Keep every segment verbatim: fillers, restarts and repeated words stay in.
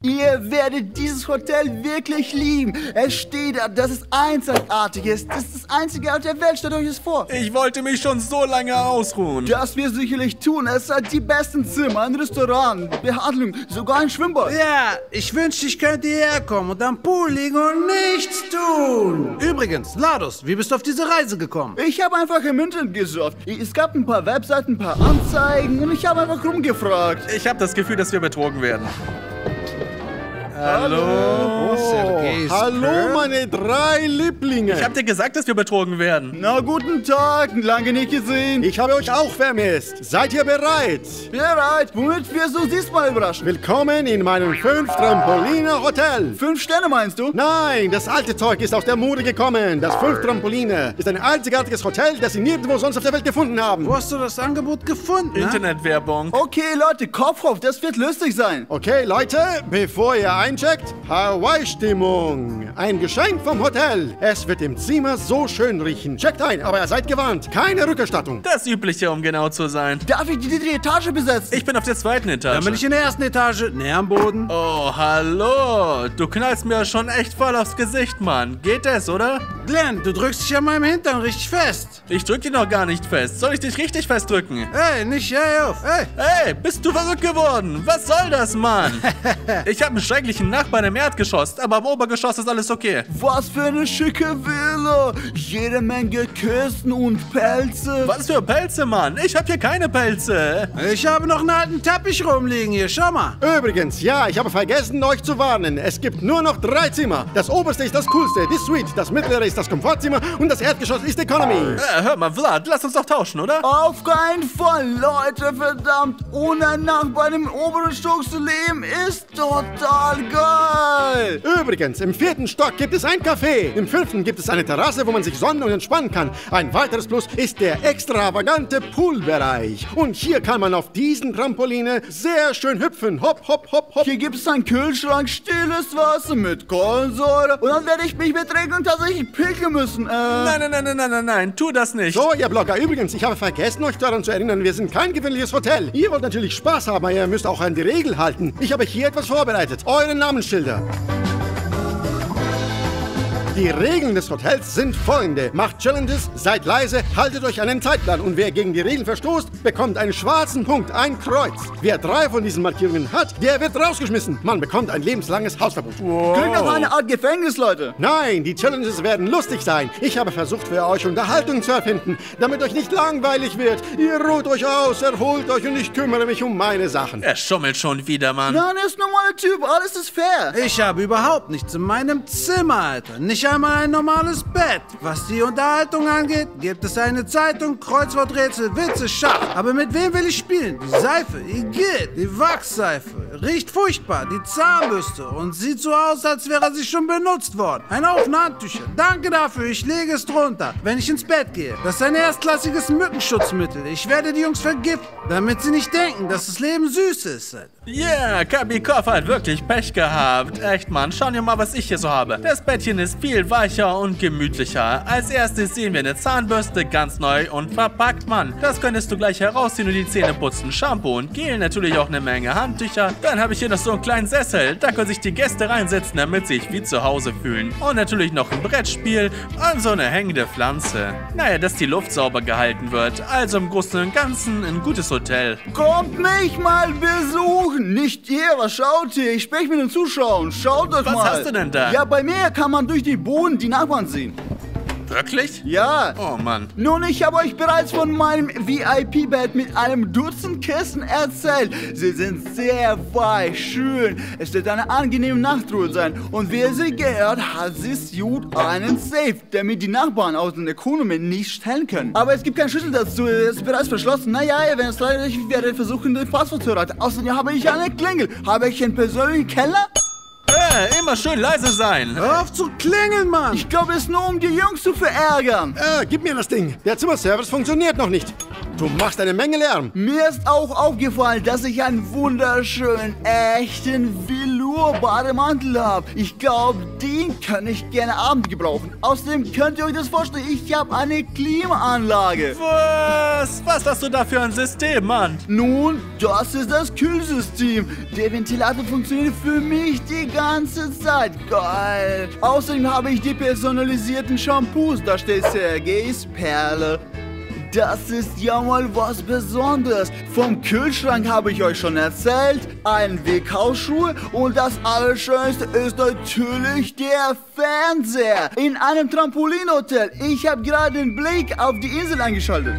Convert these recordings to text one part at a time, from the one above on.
Ihr werdet dieses Hotel wirklich lieben. Es steht da, dass es einzigartig ist. Das ist das einzige Ort der Welt. Stellt euch das vor. Ich wollte mich schon so lange ausruhen. Das wir sicherlich tun. Es hat die besten Zimmer, ein Restaurant, Behandlung, sogar ein Schwimmbad. Ja, ich wünschte, ich könnte hierher kommen und am Pool liegen und nichts tun. Übrigens, Ladus, wie bist du auf diese Reise gekommen? Ich habe einfach im Internet gesurft. Es gab ein paar Webseiten, ein paar Anzeigen und ich habe einfach rumgefragt. Ich habe das Gefühl, dass wir betrogen werden. Hallo. Oh, hallo, meine drei Lieblinge. Ich hab dir gesagt, dass wir betrogen werden. Na, guten Tag, lange nicht gesehen. Ich habe euch auch vermisst. Seid ihr bereit? Bereit, womit wirst du diesmal überraschen? Willkommen in meinem Fünf-Trampoline-Hotel. Fünf Sterne meinst du? Nein, das alte Zeug ist aus der Mode gekommen. Das Fünf-Trampoline ist ein einzigartiges Hotel, das Sie nirgendwo sonst auf der Welt gefunden haben. Wo hast du das Angebot gefunden? Ne? Internetwerbung. Okay, Leute, Kopf auf, das wird lustig sein. Okay, Leute, bevor ihr eincheckt, Hawaii-Stimmung. Ein Geschenk vom Hotel. Es wird im Zimmer so schön riechen. Checkt ein, aber ihr seid gewarnt. Keine Rückerstattung. Das Übliche, um genau zu sein. Darf ich die dritte Etage besetzen? Ich bin auf der zweiten Etage. Dann bin ich in der ersten Etage, näher am Boden. Oh, hallo. Du knallst mir schon echt voll aufs Gesicht, Mann. Geht das, oder? Glenn, du drückst dich an meinem Hintern richtig fest. Ich drück dich noch gar nicht fest. Soll ich dich richtig festdrücken? Ey, nicht hey auf. Ey. Hey, bist du verrückt geworden? Was soll das, Mann? Ich habe einen schrecklichen Nachbarn im Erdgeschoss, aber im Obergeschoss ist alles okay. Was für eine schicke Villa. Jede Menge Kissen und Pelze. Was für Pelze, Mann? Ich habe hier keine Pelze. Ich habe noch einen alten Teppich rumliegen hier, schau mal. Übrigens, ja, ich habe vergessen, euch zu warnen. Es gibt nur noch drei Zimmer. Das oberste ist das coolste, die Suite. Das mittlere ist das Komfortzimmer und das Erdgeschoss ist Economy. Äh, hör mal, Vlad, lass uns doch tauschen, oder? Auf keinen Fall, Leute, verdammt. Ohne Nachbarn im oberen Stock zu leben, ist total geil. Übrigens, im vierten Stock gibt es ein Café. Im fünften gibt es eine Terrasse, wo man sich sonnen und entspannen kann. Ein weiteres Plus ist der extravagante Poolbereich. Und hier kann man auf diesen Trampoline sehr schön hüpfen. Hopp, hopp, hopp, hopp. Hier gibt es einen Kühlschrank, stilles Wasser mit Kohlensäure. Und dann werde ich mich betrinken und tatsächlich pinkeln müssen. Äh. Nein, nein, nein, nein, nein, nein, nein, tu das nicht. So, ihr Blogger, übrigens, ich habe vergessen, euch daran zu erinnern, wir sind kein gewöhnliches Hotel. Ihr wollt natürlich Spaß haben, aber ihr müsst auch an die Regel halten. Ich habe hier etwas vorbereitet. Eure Namensschilder. Die Regeln des Hotels sind folgende. Macht Challenges, seid leise, haltet euch an den Zeitplan und wer gegen die Regeln verstoßt, bekommt einen schwarzen Punkt, ein Kreuz. Wer drei von diesen Markierungen hat, der wird rausgeschmissen. Man bekommt ein lebenslanges Hausverbot. Wow. Klingt nach einer Art Gefängnis, Leute. Nein, die Challenges werden lustig sein. Ich habe versucht, für euch Unterhaltung zu erfinden, damit euch nicht langweilig wird. Ihr ruht euch aus, erholt euch und ich kümmere mich um meine Sachen. Er schummelt schon wieder, Mann. Nein, er ist ein normaler Typ, alles ist fair. Ich habe überhaupt nichts in meinem Zimmer, Alter. Nicht einmal ein normales Bett. Was die Unterhaltung angeht, gibt es eine Zeitung, Kreuzworträtsel, Witze, Schach. Aber mit wem will ich spielen? Die Seife, Igitt, die Wachsseife. Riecht furchtbar, die Zahnbürste und sieht so aus, als wäre sie schon benutzt worden. Ein Haufen Handtücher. Danke dafür, ich lege es drunter, wenn ich ins Bett gehe. Das ist ein erstklassiges Mückenschutzmittel. Ich werde die Jungs vergiften, damit sie nicht denken, dass das Leben süß ist. Yeah, Kabikoff hat wirklich Pech gehabt. Echt, Mann, schau dir mal, was ich hier so habe. Das Bettchen ist viel weicher und gemütlicher. Als erstes sehen wir eine Zahnbürste, ganz neu und verpackt, Mann. Das könntest du gleich herausziehen und die Zähne putzen. Shampoo und Gel, natürlich auch eine Menge Handtücher. Dann habe ich hier noch so einen kleinen Sessel. Da können sich die Gäste reinsetzen, damit sie sich wie zu Hause fühlen. Und natürlich noch ein Brettspiel und so eine hängende Pflanze. Naja, dass die Luft sauber gehalten wird. Also im Großen und Ganzen ein gutes Hotel. Kommt mich mal besuchen. Nicht ihr, was schaut ihr? Ich spreche mit den Zuschauern. Schaut euch Was mal. hast du denn da? Ja, bei mir kann man durch die Boden die Nachbarn sehen. Wirklich? Ja. Oh Mann. Nun, ich habe euch bereits von meinem V I P-Bett mit einem Dutzend Kissen erzählt. Sie sind sehr weich, schön. Es wird eine angenehme Nachtruhe sein. Und wer sie gehört, hat sie Suit einen Safe, damit die Nachbarn aus den Economy nicht stellen können. Aber es gibt keinen Schlüssel dazu, es ist bereits verschlossen. Naja, wenn es leider ich werde versuchen, den Passwort zu erraten. Außerdem habe ich eine Klingel. Habe ich einen persönlichen Keller? Äh, immer schön leise sein. Hör auf zu klingeln, Mann! Ich glaube, es ist nur, um die Jungs zu verärgern. Äh, gib mir das Ding. Der Zimmerservice funktioniert noch nicht. Du machst eine Menge Lärm. Mir ist auch aufgefallen, dass ich einen wunderschönen, echten Villu Fluor-Bademantel habe. Ich glaube, den kann ich gerne abends gebrauchen. Außerdem könnt ihr euch das vorstellen, ich habe eine Klimaanlage. Was? Was hast du da für ein System, Mann? Nun, das ist das Kühlsystem. Der Ventilator funktioniert für mich die ganze Zeit. Geil. Außerdem habe ich die personalisierten Shampoos. Da steht Sergejs Perle. Das ist ja mal was Besonderes. Vom Kühlschrank habe ich euch schon erzählt. Ein Weg Hausschuhe und das Allerschönste ist natürlich der Fernseher. In einem Trampolinhotel. Ich habe gerade den Blick auf die Insel eingeschaltet.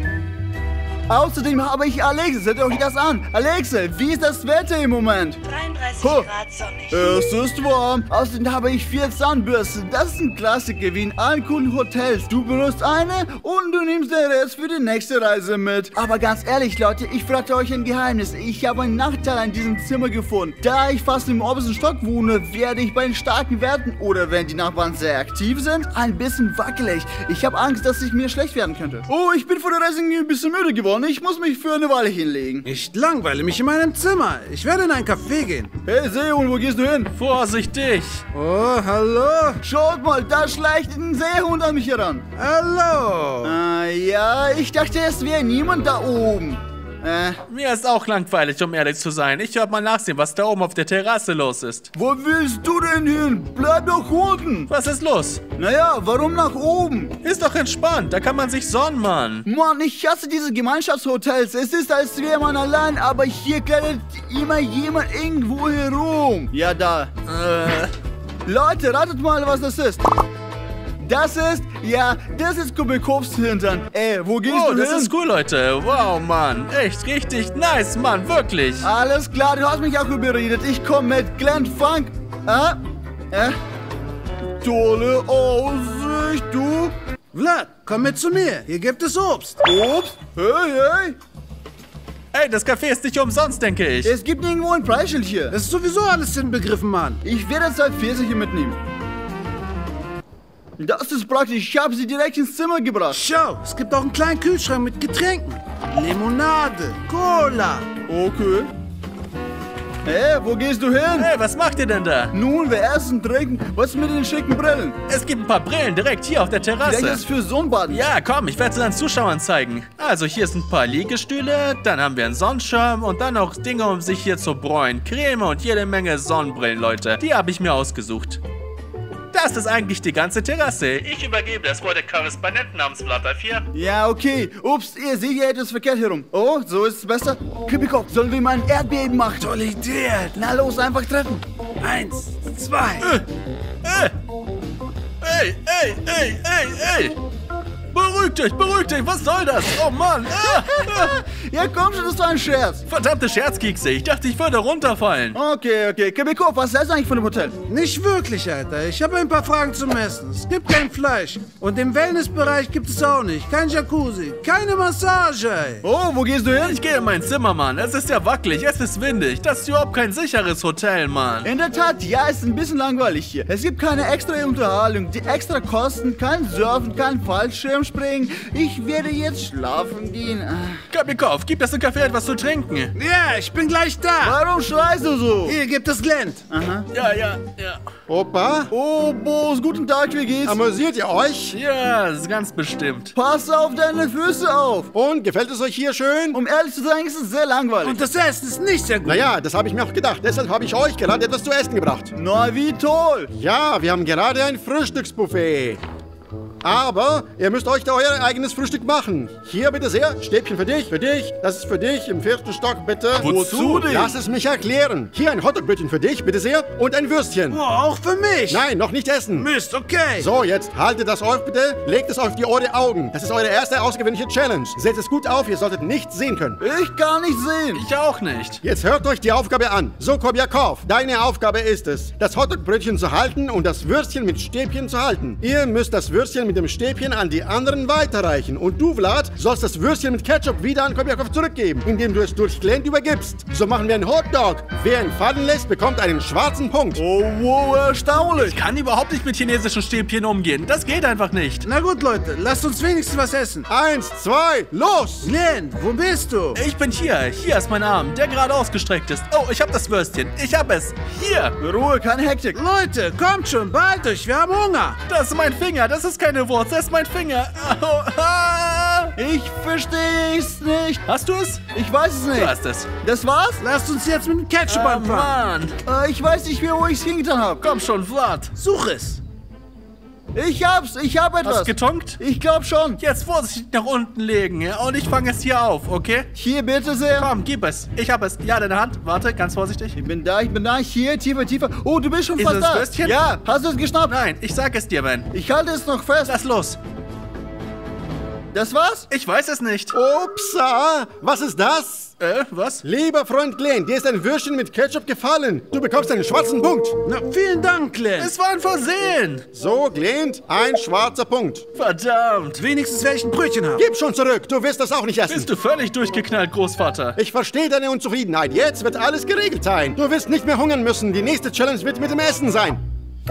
Außerdem habe ich Alexa, seht euch das an. Alexa, wie ist das Wetter im Moment? dreiunddreißig Huh. Grad sonnig. Es ist warm. Außerdem habe ich vier Zahnbürsten. Das ist ein Klassiker wie in allen coolen Hotels. Du benutzt eine und du nimmst den Rest für die nächste Reise mit. Aber ganz ehrlich, Leute, ich verrate euch ein Geheimnis. Ich habe einen Nachteil an diesem Zimmer gefunden. Da ich fast im obersten Stock wohne, werde ich bei den starken Werten oder wenn die Nachbarn sehr aktiv sind, ein bisschen wackelig. Ich habe Angst, dass ich mir schlecht werden könnte. Oh, ich bin vor der Reise ein bisschen müde geworden. Ich muss mich für eine Weile hinlegen. Ich langweile mich in meinem Zimmer. Ich werde in ein Café gehen. Hey, Seehund, wo gehst du hin? Vorsichtig! Oh, hallo? Schaut mal, da schleicht ein Seehund an mich heran. Hallo? Ah, ja, ich dachte, es wäre niemand da oben. Äh, Mir ist auch langweilig, um ehrlich zu sein. Ich werde mal nachsehen, was da oben auf der Terrasse los ist. wo willst du denn hin? Bleib doch unten. Was ist los? Naja, warum nach oben? Ist doch entspannt, da kann man sich sonnen, Mann. Mann, ich hasse diese Gemeinschaftshotels. Es ist, als wäre man allein, aber hier klettert immer jemand irgendwo herum. Ja, da. Äh, Leute, ratet mal, was das ist. Das ist, ja, das ist Kubikows Hintern. Ey, wo gehst oh, du das hin? ist cool, Leute. Wow, Mann. Echt richtig nice, Mann. Wirklich. Alles klar, du hast mich auch überredet. Ich komme mit Glenn Funk. Ah, äh, tolle Aussicht, du. Vlad, komm mit zu mir. Hier gibt es Obst. Obst? Hey, hey. Ey, das Café ist nicht umsonst, denke ich. Es gibt nirgendwo ein Preisschild hier. Das ist sowieso alles inbegriffen, Mann. Ich werde zwei Pfirsiche mitnehmen. Das ist praktisch. Ich habe sie direkt ins Zimmer gebracht. Schau, es gibt auch einen kleinen Kühlschrank mit Getränken. Limonade, Cola. Okay. Hey, wo gehst du hin? Hey, was macht ihr denn da? Nun, wir essen, trinken. Was mit den schicken Brillen? Es gibt ein paar Brillen direkt hier auf der Vielleicht Terrasse. ist es für Sonnenbaden. Ja, komm, ich werde es den Zuschauern zeigen. Also, hier sind ein paar Liegestühle, dann haben wir einen Sonnenschirm und dann noch Dinge, um sich hier zu bräunen. Creme und jede Menge Sonnenbrillen, Leute. Die habe ich mir ausgesucht. Das ist eigentlich die ganze Terrasse. Ich übergebe das vor der Korrespondenten namens Vlad vier. Ja, okay. Ups, ihr seht hier etwas verkehrt herum. Oh, so ist es besser. Kubikow, sollen wir mal ein Erdbeben machen? Tolle Idee. Na los, einfach treffen. Eins, zwei. Ey, ey, ey, ey, ey, ey. Beruhigt euch, beruhigt euch, was soll das? Oh Mann. Ah, ah. Ja, komm schon, das war ein Scherz. Verdammte Scherzkekse, ich dachte, ich würde runterfallen. Okay, okay. Kubikow, was hältst du eigentlich von dem Hotel? Nicht wirklich, Alter. Ich habe ein paar Fragen zum Essen. Es gibt kein Fleisch. Und im Wellnessbereich gibt es auch nicht. Kein Jacuzzi. Keine Massage, ey. Oh, wo gehst du hin? Ich gehe in mein Zimmer, Mann. Es ist ja wackelig, es ist windig. Das ist überhaupt kein sicheres Hotel, Mann. In der Tat, ja, es ist ein bisschen langweilig hier. Es gibt keine extra Unterhaltung, die extra Kosten, kein Surfen, kein Fallschirmspringen. Ich werde jetzt schlafen gehen. Kubikow, gibt es im Café etwas zu trinken? Ja, ich bin gleich da. Warum schreist du so? Hier gibt es Glent. Aha. Ja, ja, ja. Opa, Oh, Boss, guten Tag, wie geht's? amüsiert ihr euch? Ja, das ist ganz bestimmt. Pass auf deine Füße auf. Und gefällt es euch hier schön? Um ehrlich zu sein, ist es sehr langweilig. Und das Essen ist nicht sehr gut. Naja, das habe ich mir auch gedacht. Deshalb habe ich euch gerade etwas zu essen gebracht. Na, wie toll. Ja, wir haben gerade ein Frühstücksbuffet. Aber ihr müsst euch da euer eigenes Frühstück machen. Hier bitte sehr, Stäbchen für dich, für dich, das ist für dich, im vierten Stock bitte. Wozu denn? Lass es mich erklären. Hier ein Hotdogbrötchen für dich, bitte sehr, und ein Würstchen. Oh, auch für mich. Nein, noch nicht essen. Mist, okay. So, jetzt haltet das auf bitte, legt es auf die eure Augen. Das ist eure erste außergewöhnliche Challenge. Setzt es gut auf, ihr solltet nichts sehen können. Ich kann nicht sehen. Ich auch nicht. Jetzt hört euch die Aufgabe an. So, Kobjakov, deine Aufgabe ist es, das Hotdogbrötchen zu halten und das Würstchen mit Stäbchen zu halten. Ihr müsst das Würstchen Würstchen mit dem Stäbchen an die anderen weiterreichen. Und du, Vlad, sollst das Würstchen mit Ketchup wieder an Kobiakow zurückgeben, indem du es durch Glenn übergibst. So machen wir einen Hotdog. Wer ihn fallen lässt, bekommt einen schwarzen Punkt. Oh, wow, erstaunlich. Ich kann überhaupt nicht mit chinesischen Stäbchen umgehen. Das geht einfach nicht. Na gut, Leute, lasst uns wenigstens was essen. Eins, zwei, los! Glenn, wo bist du? Ich bin hier. Hier ist mein Arm, der gerade ausgestreckt ist. Oh, ich hab das Würstchen. Ich hab es. Hier. Ruhe, keine Hektik. Leute, kommt schon, beeilt euch, wir haben Hunger. Das ist mein Finger. Das ist keine Wurst. Das ist mein Finger. Au, ah. Ich versteh's nicht. Hast du es? Ich weiß es nicht. Du hast es. Das war's? Lasst uns jetzt mit dem Ketchup Oh, anfangen. Mann. Äh, ich weiß nicht mehr, wo ich's hingetan habe. Komm schon, Vlad. Such es. Ich hab's, ich hab Hast du etwas. getunkt? Ich glaub schon. Jetzt vorsichtig nach unten legen, ja? Und ich fange es hier auf, okay? Hier, bitte sehr. Komm, gib es. Ich hab es. Ja, deine Hand. Warte, ganz vorsichtig. Ich bin da, ich bin da. Hier, tiefer, tiefer. Oh, du bist schon Ist fast es da. Würstchen? Ja, hast du es geschnappt? Nein, ich sag es dir, Ben. Ich halte es noch fest. Lass los. Das war's? Ich weiß es nicht. Upsa! Was ist das? Äh, was? Lieber Freund Glenn, dir ist ein Würstchen mit Ketchup gefallen. Du bekommst einen schwarzen Punkt. Na, vielen Dank, Glenn. Es war ein Versehen. So, Glenn, ein schwarzer Punkt. Verdammt. Wenigstens werde ich ein Brötchen haben. Gib schon zurück, du wirst das auch nicht essen. Bist du völlig durchgeknallt, Großvater? Ich verstehe deine Unzufriedenheit. Jetzt wird alles geregelt sein. Du wirst nicht mehr hungern müssen. Die nächste Challenge wird mit dem Essen sein.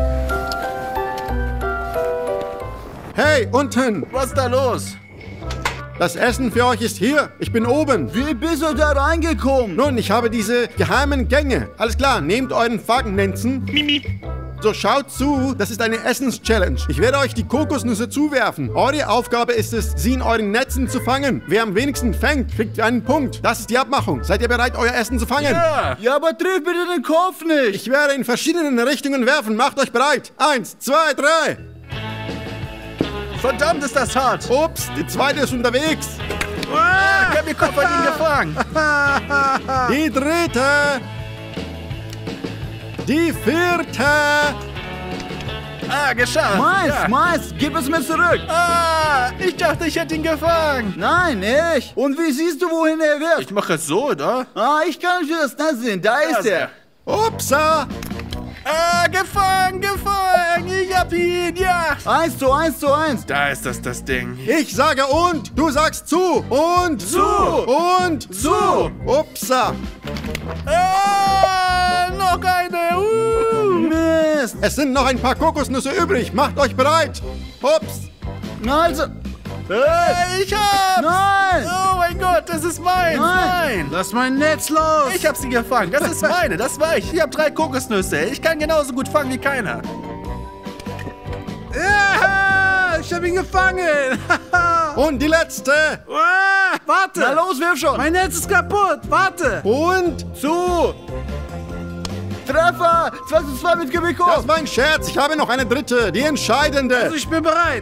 Hey, unten! Was ist da los? Das Essen für euch ist hier. Ich bin oben. Wie bist du da reingekommen? Nun, ich habe diese geheimen Gänge. Alles klar, nehmt euren Fagnenzen. So, schaut zu, das ist eine Essens-Challenge. Ich werde euch die Kokosnüsse zuwerfen. Eure Aufgabe ist es, sie in euren Netzen zu fangen. Wer am wenigsten fängt, kriegt einen Punkt. Das ist die Abmachung. Seid ihr bereit, euer Essen zu fangen? Ja. Ja, aber triff bitte den Kopf nicht. Ich werde in verschiedenen Richtungen werfen. Macht euch bereit. Eins, zwei, drei. Verdammt, ist das hart. Ups, die zweite ist unterwegs. Ah, Kabikov hat ihn gefangen. Die dritte. Die vierte. Ah, geschafft. Meins, Ja. meins, gib es mir zurück. Ah, ich dachte, ich hätte ihn gefangen. Nein, ich. Und wie siehst du, wohin er wirft? Ich mache es so, oder? Ah, ich kann für das Netz sehen. Da ist er. Upsa. Ah, gefangen, gefangen. Ich hab ihn, ja. Eins zu eins zu eins. Da ist das, das Ding. Ich sage und, du sagst zu. Und Zu. Und Zu. Upsa. Ah, noch eine. Uh. Mist. Es sind noch ein paar Kokosnüsse übrig. Macht euch bereit. Ups. Na also. Äh, ich hab's. Nein. Oh mein Gott, das ist meins. Nein. Nein. Lass mein Netz los. Ich hab sie gefangen. Das ist meine. Das war ich. Ich hab drei Kokosnüsse. Ich kann genauso gut fangen wie keiner. Ja, ich hab ihn gefangen. Und die letzte. Ah, warte. Na los, wirf schon. Mein Netz ist kaputt. Warte. Und Zu. Treffer. zwei zu zwei mit Kubiko. das war ein Scherz. Ich habe noch eine dritte. Die entscheidende. Also ich bin bereit.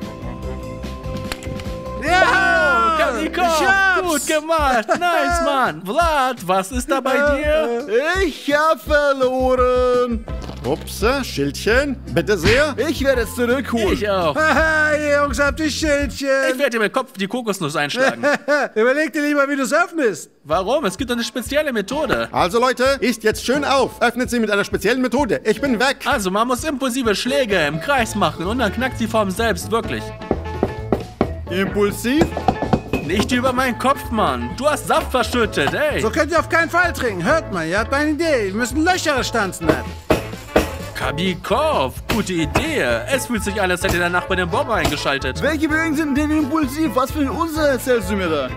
Ja, Kabikov, ich hab's. gut gemacht. Nice, Mann. Vlad, was ist da bei dir? Ich hab verloren. Upsa, Schildchen. Bitte sehr. Ich werde es zurückholen. Ich auch. Haha, ihr Jungs habt die Ich Schildchen. werde dir mit Kopf die Kokosnuss einschlagen. Überleg dir lieber, wie du es öffnest. Warum? Es gibt eine spezielle Methode. Also Leute, isst jetzt schön auf. Öffnet sie mit einer speziellen Methode. Ich bin weg. Also, man muss impulsive Schläge im Kreis machen und dann knackt die Form selbst wirklich. Impulsiv. Nicht über meinen Kopf, Mann. Du hast Saft verschüttet, ey. So könnt ihr auf keinen Fall trinken. Hört mal, ihr habt eine Idee. Wir müssen Löcher stanzen. Kabikov, gute Idee. Es fühlt sich an, als hätte der Nachbar den Bomber eingeschaltet. Welche Bewegungen sind denn impulsiv? Was für ein Unsinn erzählst du mir da?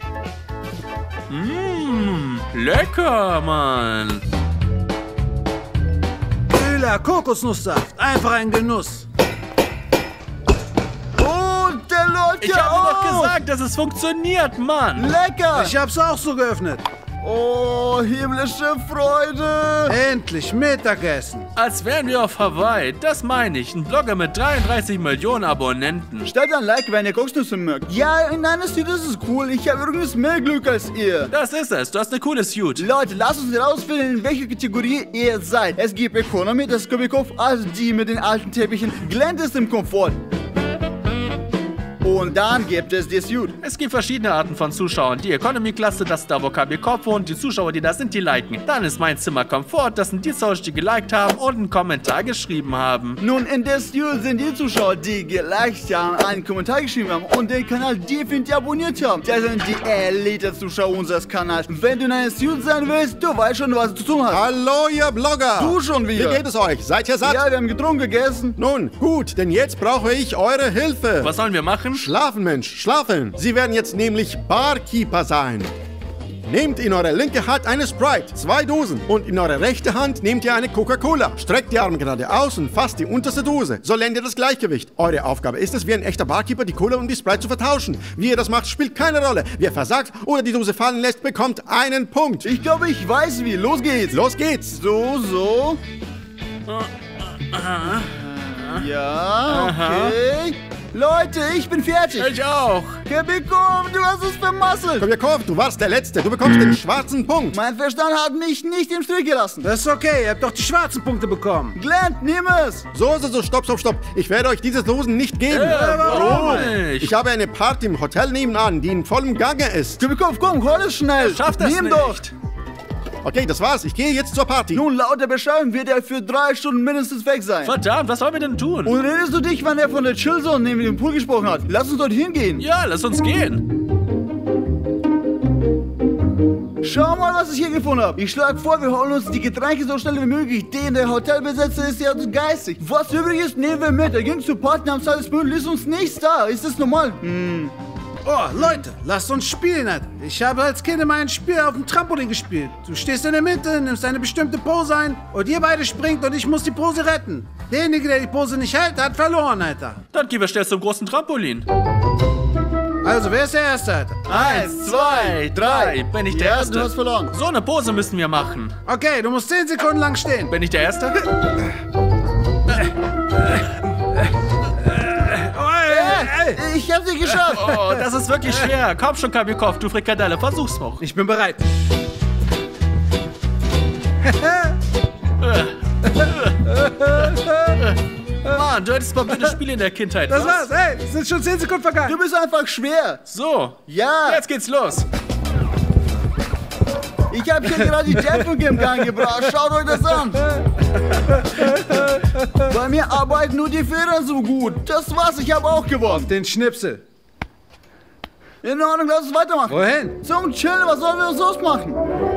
Mmh, lecker, Mann. Kühler Kokosnusssaft. Einfach ein Genuss. Oh, der läuft Ich ja habe dir doch auf. gesagt, dass es funktioniert, Mann. Lecker. Ich hab's auch so geöffnet. Oh, himmlische Freude. Endlich Mittagessen. Als wären wir auf Hawaii. Das meine ich. Ein Blogger mit dreiunddreißig Millionen Abonnenten. Stellt ein Like, wenn ihr Kokosnüsse mögt. Ja, in einer Suit ist es cool. Ich habe übrigens mehr Glück als ihr. Das ist es. Du hast eine coole Suit. Leute, lasst uns herausfinden, in welcher Kategorie ihr seid. Es gibt Economy, das ist Kubikov, also die mit den alten Teppichen. Glenn ist im Komfort. Und dann gibt es die Suite. Es gibt verschiedene Arten von Zuschauern. Die Economy-Klasse, das ist da, wo K B Kopf wohnt. Die Zuschauer, die da sind, die liken. Dann ist mein Zimmer Komfort. Das sind die Zuschauer, die geliked haben und einen Kommentar geschrieben haben. Nun, in der Suite sind die Zuschauer, die geliked haben, einen Kommentar geschrieben haben und den Kanal definitiv abonniert haben. Das sind die Elite-Zuschauer unseres Kanals. Wenn du in einer Suite sein willst, du weißt schon, was du zu tun hast. Hallo, ihr Blogger! Du schon wieder. Wie geht es euch? Seid ihr satt? Ja, wir haben getrunken, gegessen. Nun, gut, denn jetzt brauche ich eure Hilfe. Was sollen wir machen? Schlafen, Mensch, schlafen. Sie werden jetzt nämlich Barkeeper sein. Nehmt in eure linke Hand eine Sprite, zwei Dosen. Und in eure rechte Hand nehmt ihr eine Coca-Cola. Streckt die Arme geradeaus und fasst die unterste Dose. So lernt ihr das Gleichgewicht. Eure Aufgabe ist es, wie ein echter Barkeeper die Cola und die Sprite zu vertauschen. Wie ihr das macht, spielt keine Rolle. Wer versagt oder die Dose fallen lässt, bekommt einen Punkt. Ich glaube, ich weiß wie. Los geht's. Los geht's. So, so. Ja, okay. Leute, ich bin fertig. Ich auch. Kebikum, du hast es vermasselt. Komm, Jakob, du warst der Letzte. Du bekommst den schwarzen Punkt. Mein Verstand hat mich nicht im Stich gelassen. Das ist okay, ihr habt doch die schwarzen Punkte bekommen. Glenn, nimm es. So, so, so, stopp, stopp, stopp. Ich werde euch diese Dosen nicht geben. Äh, warum nicht? Ich habe eine Party im Hotel nebenan, die in vollem Gange ist. Kebikum, komm, hol es schnell. Schaff das nimm nicht. doch. Okay, das war's. Ich gehe jetzt zur Party. Nun, laut der Beschreibung wird er für drei Stunden mindestens weg sein. Verdammt, was sollen wir denn tun? Und erinnerst du dich, wann er von der Chillzone neben dem Pool gesprochen hat? Lass uns dort hingehen. Ja, lass uns gehen. Schau mal, was ich hier gefunden habe. Ich schlage vor, wir holen uns die Getränke so schnell wie möglich. Den der Hotelbesitzer ist ja so geistig. Was übrig ist, nehmen wir mit. Er ging zu Party am Salzburg, ließ uns nichts da. Ist das normal? Hm. Oh, Leute, lasst uns spielen, Alter. Ich habe als Kind immer ein Spiel auf dem Trampolin gespielt. Du stehst in der Mitte, nimmst eine bestimmte Pose ein und ihr beide springt und ich muss die Pose retten. Derjenige, der die Pose nicht hält, hat verloren, Alter. Dann gehen wir schnell zum großen Trampolin. Also, wer ist der Erste, Alter? Eins, zwei, drei. Bin ich der Ja, Erste? du hast verloren. So eine Pose müssen wir machen. Okay, du musst zehn Sekunden lang stehen. Bin ich der Erste? Ich hab sie geschafft. Oh, das ist wirklich schwer. Komm schon, Kabikow, du Frikadelle, versuch's noch. Ich bin bereit. Mann, du hättest mal blöde Spiele in der Kindheit. Das was? war's, hey, es sind schon zehn Sekunden vergangen. Du bist einfach schwer. So, Ja. jetzt geht's los. Ich habe hier gerade die Dämpfung im Gang gebracht. Schaut euch das an. Bei mir arbeiten nur die Federn so gut. Das war's, ich habe auch gewonnen. Den Schnipsel. In Ordnung, lass uns weitermachen. Wohin? Zum Chillen, was sollen wir uns sonst machen?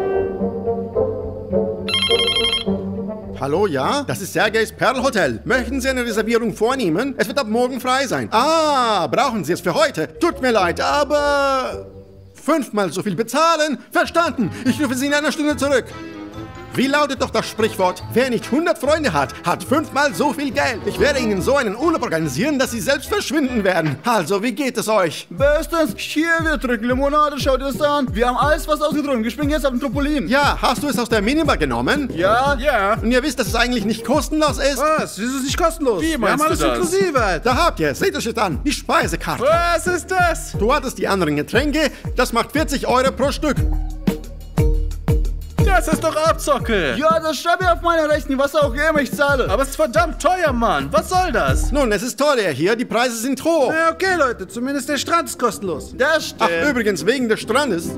Hallo, ja? Das ist Sergejs Perl Hotel. Möchten Sie eine Reservierung vornehmen? Es wird ab morgen frei sein. Ah, brauchen Sie es für heute? Tut mir leid, aber... Fünfmal so viel bezahlen? Verstanden. Ich rufe Sie in einer Stunde zurück. Wie lautet doch das Sprichwort? Wer nicht hundert Freunde hat, hat fünfmal so viel Geld. Ich werde Ihnen so einen Urlaub organisieren, dass Sie selbst verschwinden werden. Also, wie geht es euch? Bestens. Hier, wir trinken Limonade. Schaut ihr das an? Wir haben alles was ausgetrunken. Wir springen jetzt auf den Trampolin. Ja, hast du es aus der Minibar genommen? Ja? Ja. Und ihr wisst, dass es eigentlich nicht kostenlos ist? Was? Wieso ist es nicht kostenlos? Wie Wir meinst haben alles du das? inklusive, Alter. Da habt ihr, seht euch das an, die Speisekarte. Was ist das? Du hattest die anderen Getränke, das macht vierzig Euro pro Stück. Das ist doch Abzocke. Ja, das schreibe ich auf meine Rechnung, was auch immer ich zahle. Aber es ist verdammt teuer, Mann. Was soll das? Nun, es ist teuer hier, die Preise sind hoch. Ja, okay, Leute, zumindest der Strand ist kostenlos. Das Ach, stimmt. übrigens, wegen des Strandes.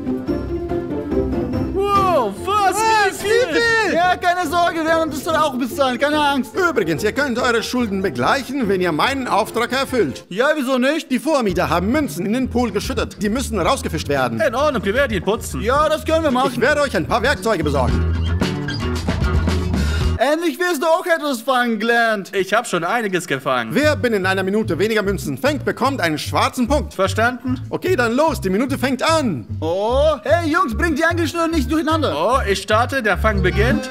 Wow, was? Wie viel? Ja, keine Sorge, wir werden das dann auch bezahlen. Keine Angst. Übrigens, ihr könnt eure Schulden begleichen, wenn ihr meinen Auftrag erfüllt. Ja, wieso nicht? Die Vormieter haben Münzen in den Pool geschüttet. Die müssen rausgefischt werden. In Ordnung, wir werden ihn putzen. Ja, das können wir Ich machen. werde euch ein paar Werkzeuge besorgen. Endlich wirst du auch etwas fangen, Glenn. Ich habe schon einiges gefangen. Wer binnen einer Minute weniger Münzen fängt, bekommt einen schwarzen Punkt. Verstanden? Okay, dann los, die Minute fängt an. Oh, hey Jungs, bringt die Angelschnüre nicht durcheinander. Oh, ich starte, der Fang beginnt.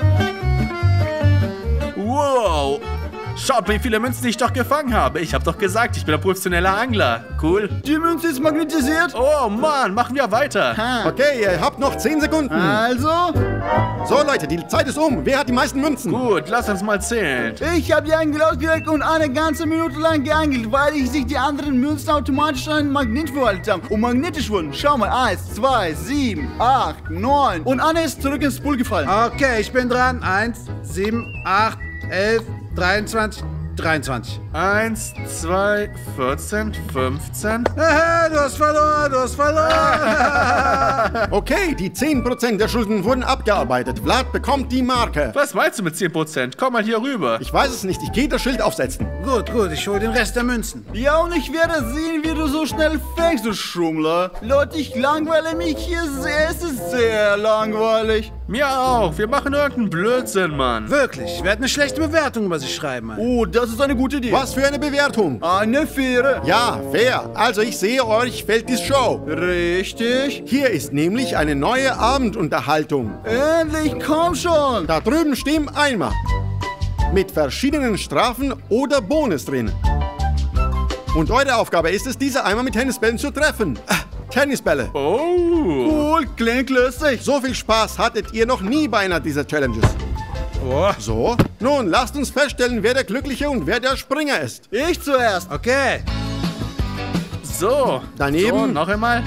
Wow. Schaut, wie viele Münzen ich doch gefangen habe. Ich habe doch gesagt, ich bin ein professioneller Angler. Cool. Die Münze ist magnetisiert. Oh Mann, machen wir weiter. Ha. Okay, ihr habt noch zehn Sekunden. Also, So, Leute, die Zeit ist um. Wer hat die meisten Münzen? Gut, lass uns mal zählen. ich habe die Angel ausgelegt und eine ganze Minute lang geangelt, weil ich sich die anderen Münzen automatisch an einen Magnet verwaltet haben und magnetisch wurden. Schau mal, eins, zwei, sieben, acht, neun und Anne ist zurück ins Pool gefallen. Okay, ich bin dran. Eins, sieben, acht, elf, dreiundzwanzig, dreiundzwanzig. eins, zwei, vierzehn, fünfzehn. Haha, du hast verloren, du hast verloren. Okay, die zehn Prozent der Schulden wurden abgearbeitet. Vlad bekommt die Marke. Was meinst du mit zehn Prozent? Komm mal hier rüber. Ich weiß es nicht, ich gehe das Schild aufsetzen. Gut, gut, ich hole den Rest der Münzen. Ja, und ich werde sehen, wie du so schnell fängst, du Schummler. Leute, ich langweile mich hier sehr, es ist sehr langweilig. Mir auch. Wir machen irgendeinen Blödsinn, Mann. Wirklich, ich werde eine schlechte Bewertung über sie schreiben. Mann. Oh, das ist eine gute Idee. Was für eine Bewertung. Eine faire. Ja, fair. Also ich sehe, euch fällt die Show. Richtig. Hier ist nämlich eine neue Abendunterhaltung. Endlich, komm schon. Da drüben stehen Eimer. Mit verschiedenen Strafen oder Bonus drin. Und eure Aufgabe ist es, diese Eimer mit Tennisbällen zu treffen. Ah, Tennisbälle. Oh. Cool, klingt lustig. So viel Spaß hattet ihr noch nie bei einer dieser Challenges. Oh. So, nun lasst uns feststellen, wer der Glückliche und wer der Springer ist. Ich zuerst. Okay. So. Daneben. So, noch einmal.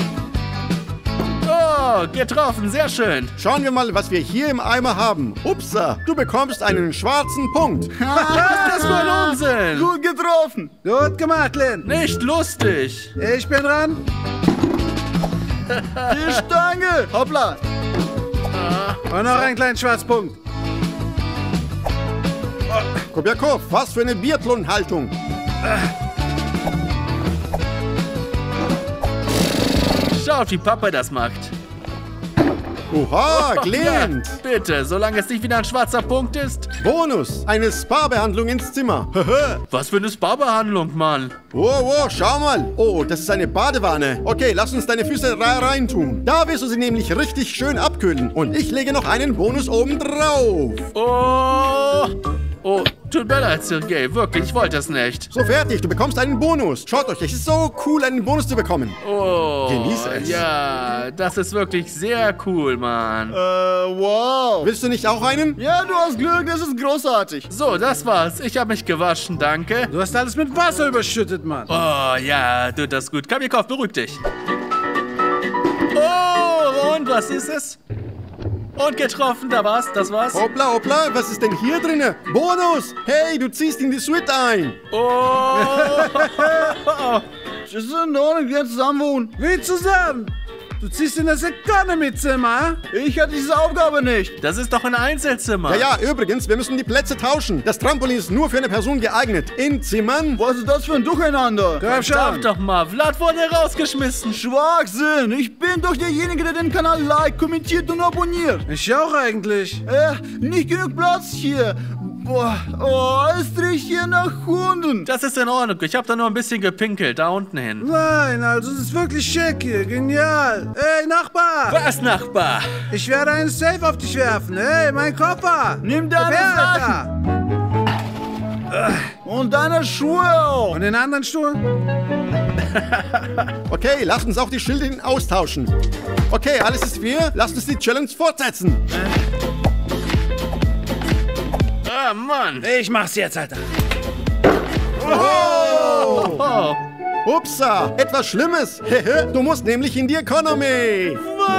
Oh, getroffen. Sehr schön. Schauen wir mal, was wir hier im Eimer haben. Upsa, du bekommst einen schwarzen Punkt. Was ist das für ein Unsinn? Gut getroffen. Gut gemacht, Lynn. Nicht lustig. Ich bin dran. Die Stange. Hoppla. Und noch einen kleinen Schwarzpunkt. Kobiakov, was für eine Biathlon-Haltung. Schaut, wie Papa das macht. Oha, glänzend. Ja, bitte, solange es nicht wieder ein schwarzer Punkt ist. Bonus, eine Spa-Behandlung ins Zimmer. Was für eine Spa-Behandlung, Mann. Wow, wow, schau mal. Oh, das ist eine Badewanne. Okay, lass uns deine Füße da reintun. Da wirst du sie nämlich richtig schön abkühlen. Und ich lege noch einen Bonus oben drauf. Oh. Oh, tut mir leid, Sergej. Wirklich, ich wollte es nicht. So, fertig, du bekommst einen Bonus. Schaut euch, es ist so cool, einen Bonus zu bekommen. Oh. Genieß es. Ja, das ist wirklich sehr cool, Mann. Äh, wow. Willst du nicht auch einen? Ja, du hast Glück, das ist großartig. So, das war's. Ich habe mich gewaschen, danke. Du hast alles mit Wasser überschüttet, Mann. Oh, ja, tut das gut. Kamikov, beruhig dich. Oh, und was ist es? Und getroffen, da war's, das war's. Hoppla, hoppla, was ist denn hier drinne? Bonus! Hey, du ziehst in die Suite ein. Oh. Das ist in Ordnung, wir zusammen wohnen. Wie zusammen? Du ziehst in das Economy-Zimmer? Ich hatte diese Aufgabe nicht. Das ist doch ein Einzelzimmer. Ja, ja, übrigens, wir müssen die Plätze tauschen. Das Trampolin ist nur für eine Person geeignet. In Zimmern. Was ist das für ein Durcheinander? Komm Sag schon. doch mal, Vlad wurde rausgeschmissen. Schwachsinn. Ich bin doch derjenige, der den Kanal liked, kommentiert und abonniert. Ich auch eigentlich. Äh, nicht genug Platz hier. Boah, oh, es riecht hier nach Hunden. Das ist in Ordnung. Ich habe da nur ein bisschen gepinkelt, da unten hin. Nein, also es ist wirklich schick hier. Genial. Hey, Nachbar. Was, Nachbar? Ich werde einen Safe auf dich werfen. Hey, mein Koffer. Nimm deine Wer Sachen. da? Und deine Schuhe auch. Und den anderen Stuhl? Okay, lasst uns auch die Schilder austauschen. Okay, alles ist fair. Lasst uns die Challenge fortsetzen. Ah, Mann. Ich mach's jetzt, Alter. Oh! Oh. Upsa, etwas Schlimmes. Du musst nämlich in die Economy.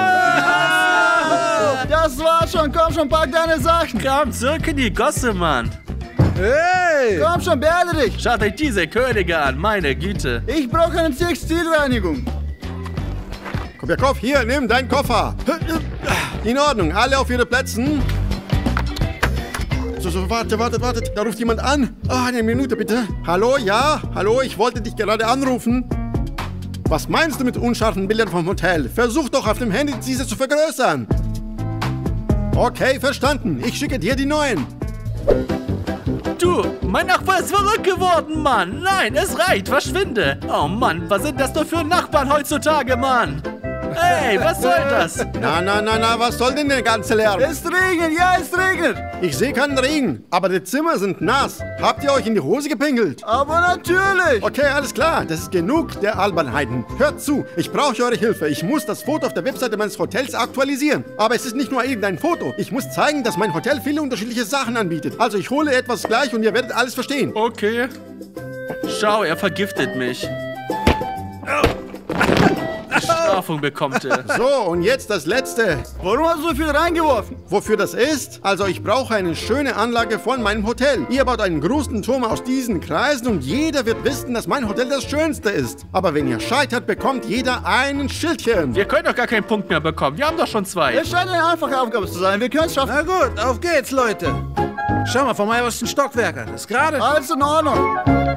Das war's schon. Komm schon, pack deine Sachen. Komm zurück in die Gosse, Mann. Hey. Komm schon, beeile dich. Schaut euch diese Könige an, meine Güte. Ich brauche eine Textilreinigung. Kobiakov, hier, nimm deinen Koffer. In Ordnung, alle auf ihre Plätzen. So, so, warte, warte, warte. Da ruft jemand an. Ah, eine Minute bitte. Hallo, ja? Hallo, ich wollte dich gerade anrufen. Was meinst du mit unscharfen Bildern vom Hotel? Versuch doch auf dem Handy diese zu vergrößern. Okay, verstanden. Ich schicke dir die neuen. Du, mein Nachbar ist verrückt geworden, Mann. Nein, es reicht, verschwinde. Oh Mann, was sind das nur für Nachbarn heutzutage, Mann? Hey, was soll das? Na, na, na, na, was soll denn der ganze Lärm? Es regnet, ja, es regnet. Ich sehe keinen Regen, aber die Zimmer sind nass. Habt ihr euch in die Hose gepinkelt? Aber natürlich. Okay, alles klar, das ist genug der Albernheiten. Hört zu, ich brauche eure Hilfe. Ich muss das Foto auf der Webseite meines Hotels aktualisieren. Aber es ist nicht nur irgendein Foto. Ich muss zeigen, dass mein Hotel viele unterschiedliche Sachen anbietet. Also ich hole etwas gleich und ihr werdet alles verstehen. Okay. Schau, er vergiftet mich. Bestrafung bekommt er. So, und jetzt das Letzte. Warum hast du so viel reingeworfen? Wofür das ist? Also ich brauche eine schöne Anlage von meinem Hotel. Ihr baut einen großen Turm aus diesen Kreisen und jeder wird wissen, dass mein Hotel das Schönste ist. Aber wenn ihr scheitert, bekommt jeder ein Schildchen. Wir können doch gar keinen Punkt mehr bekommen. Wir haben doch schon zwei. Es scheint eine einfache Aufgabe zu sein. Wir können es schaffen. Na gut, auf geht's, Leute. Schau mal, vom obersten Stockwerk. Das ist gerade... Alles in Ordnung.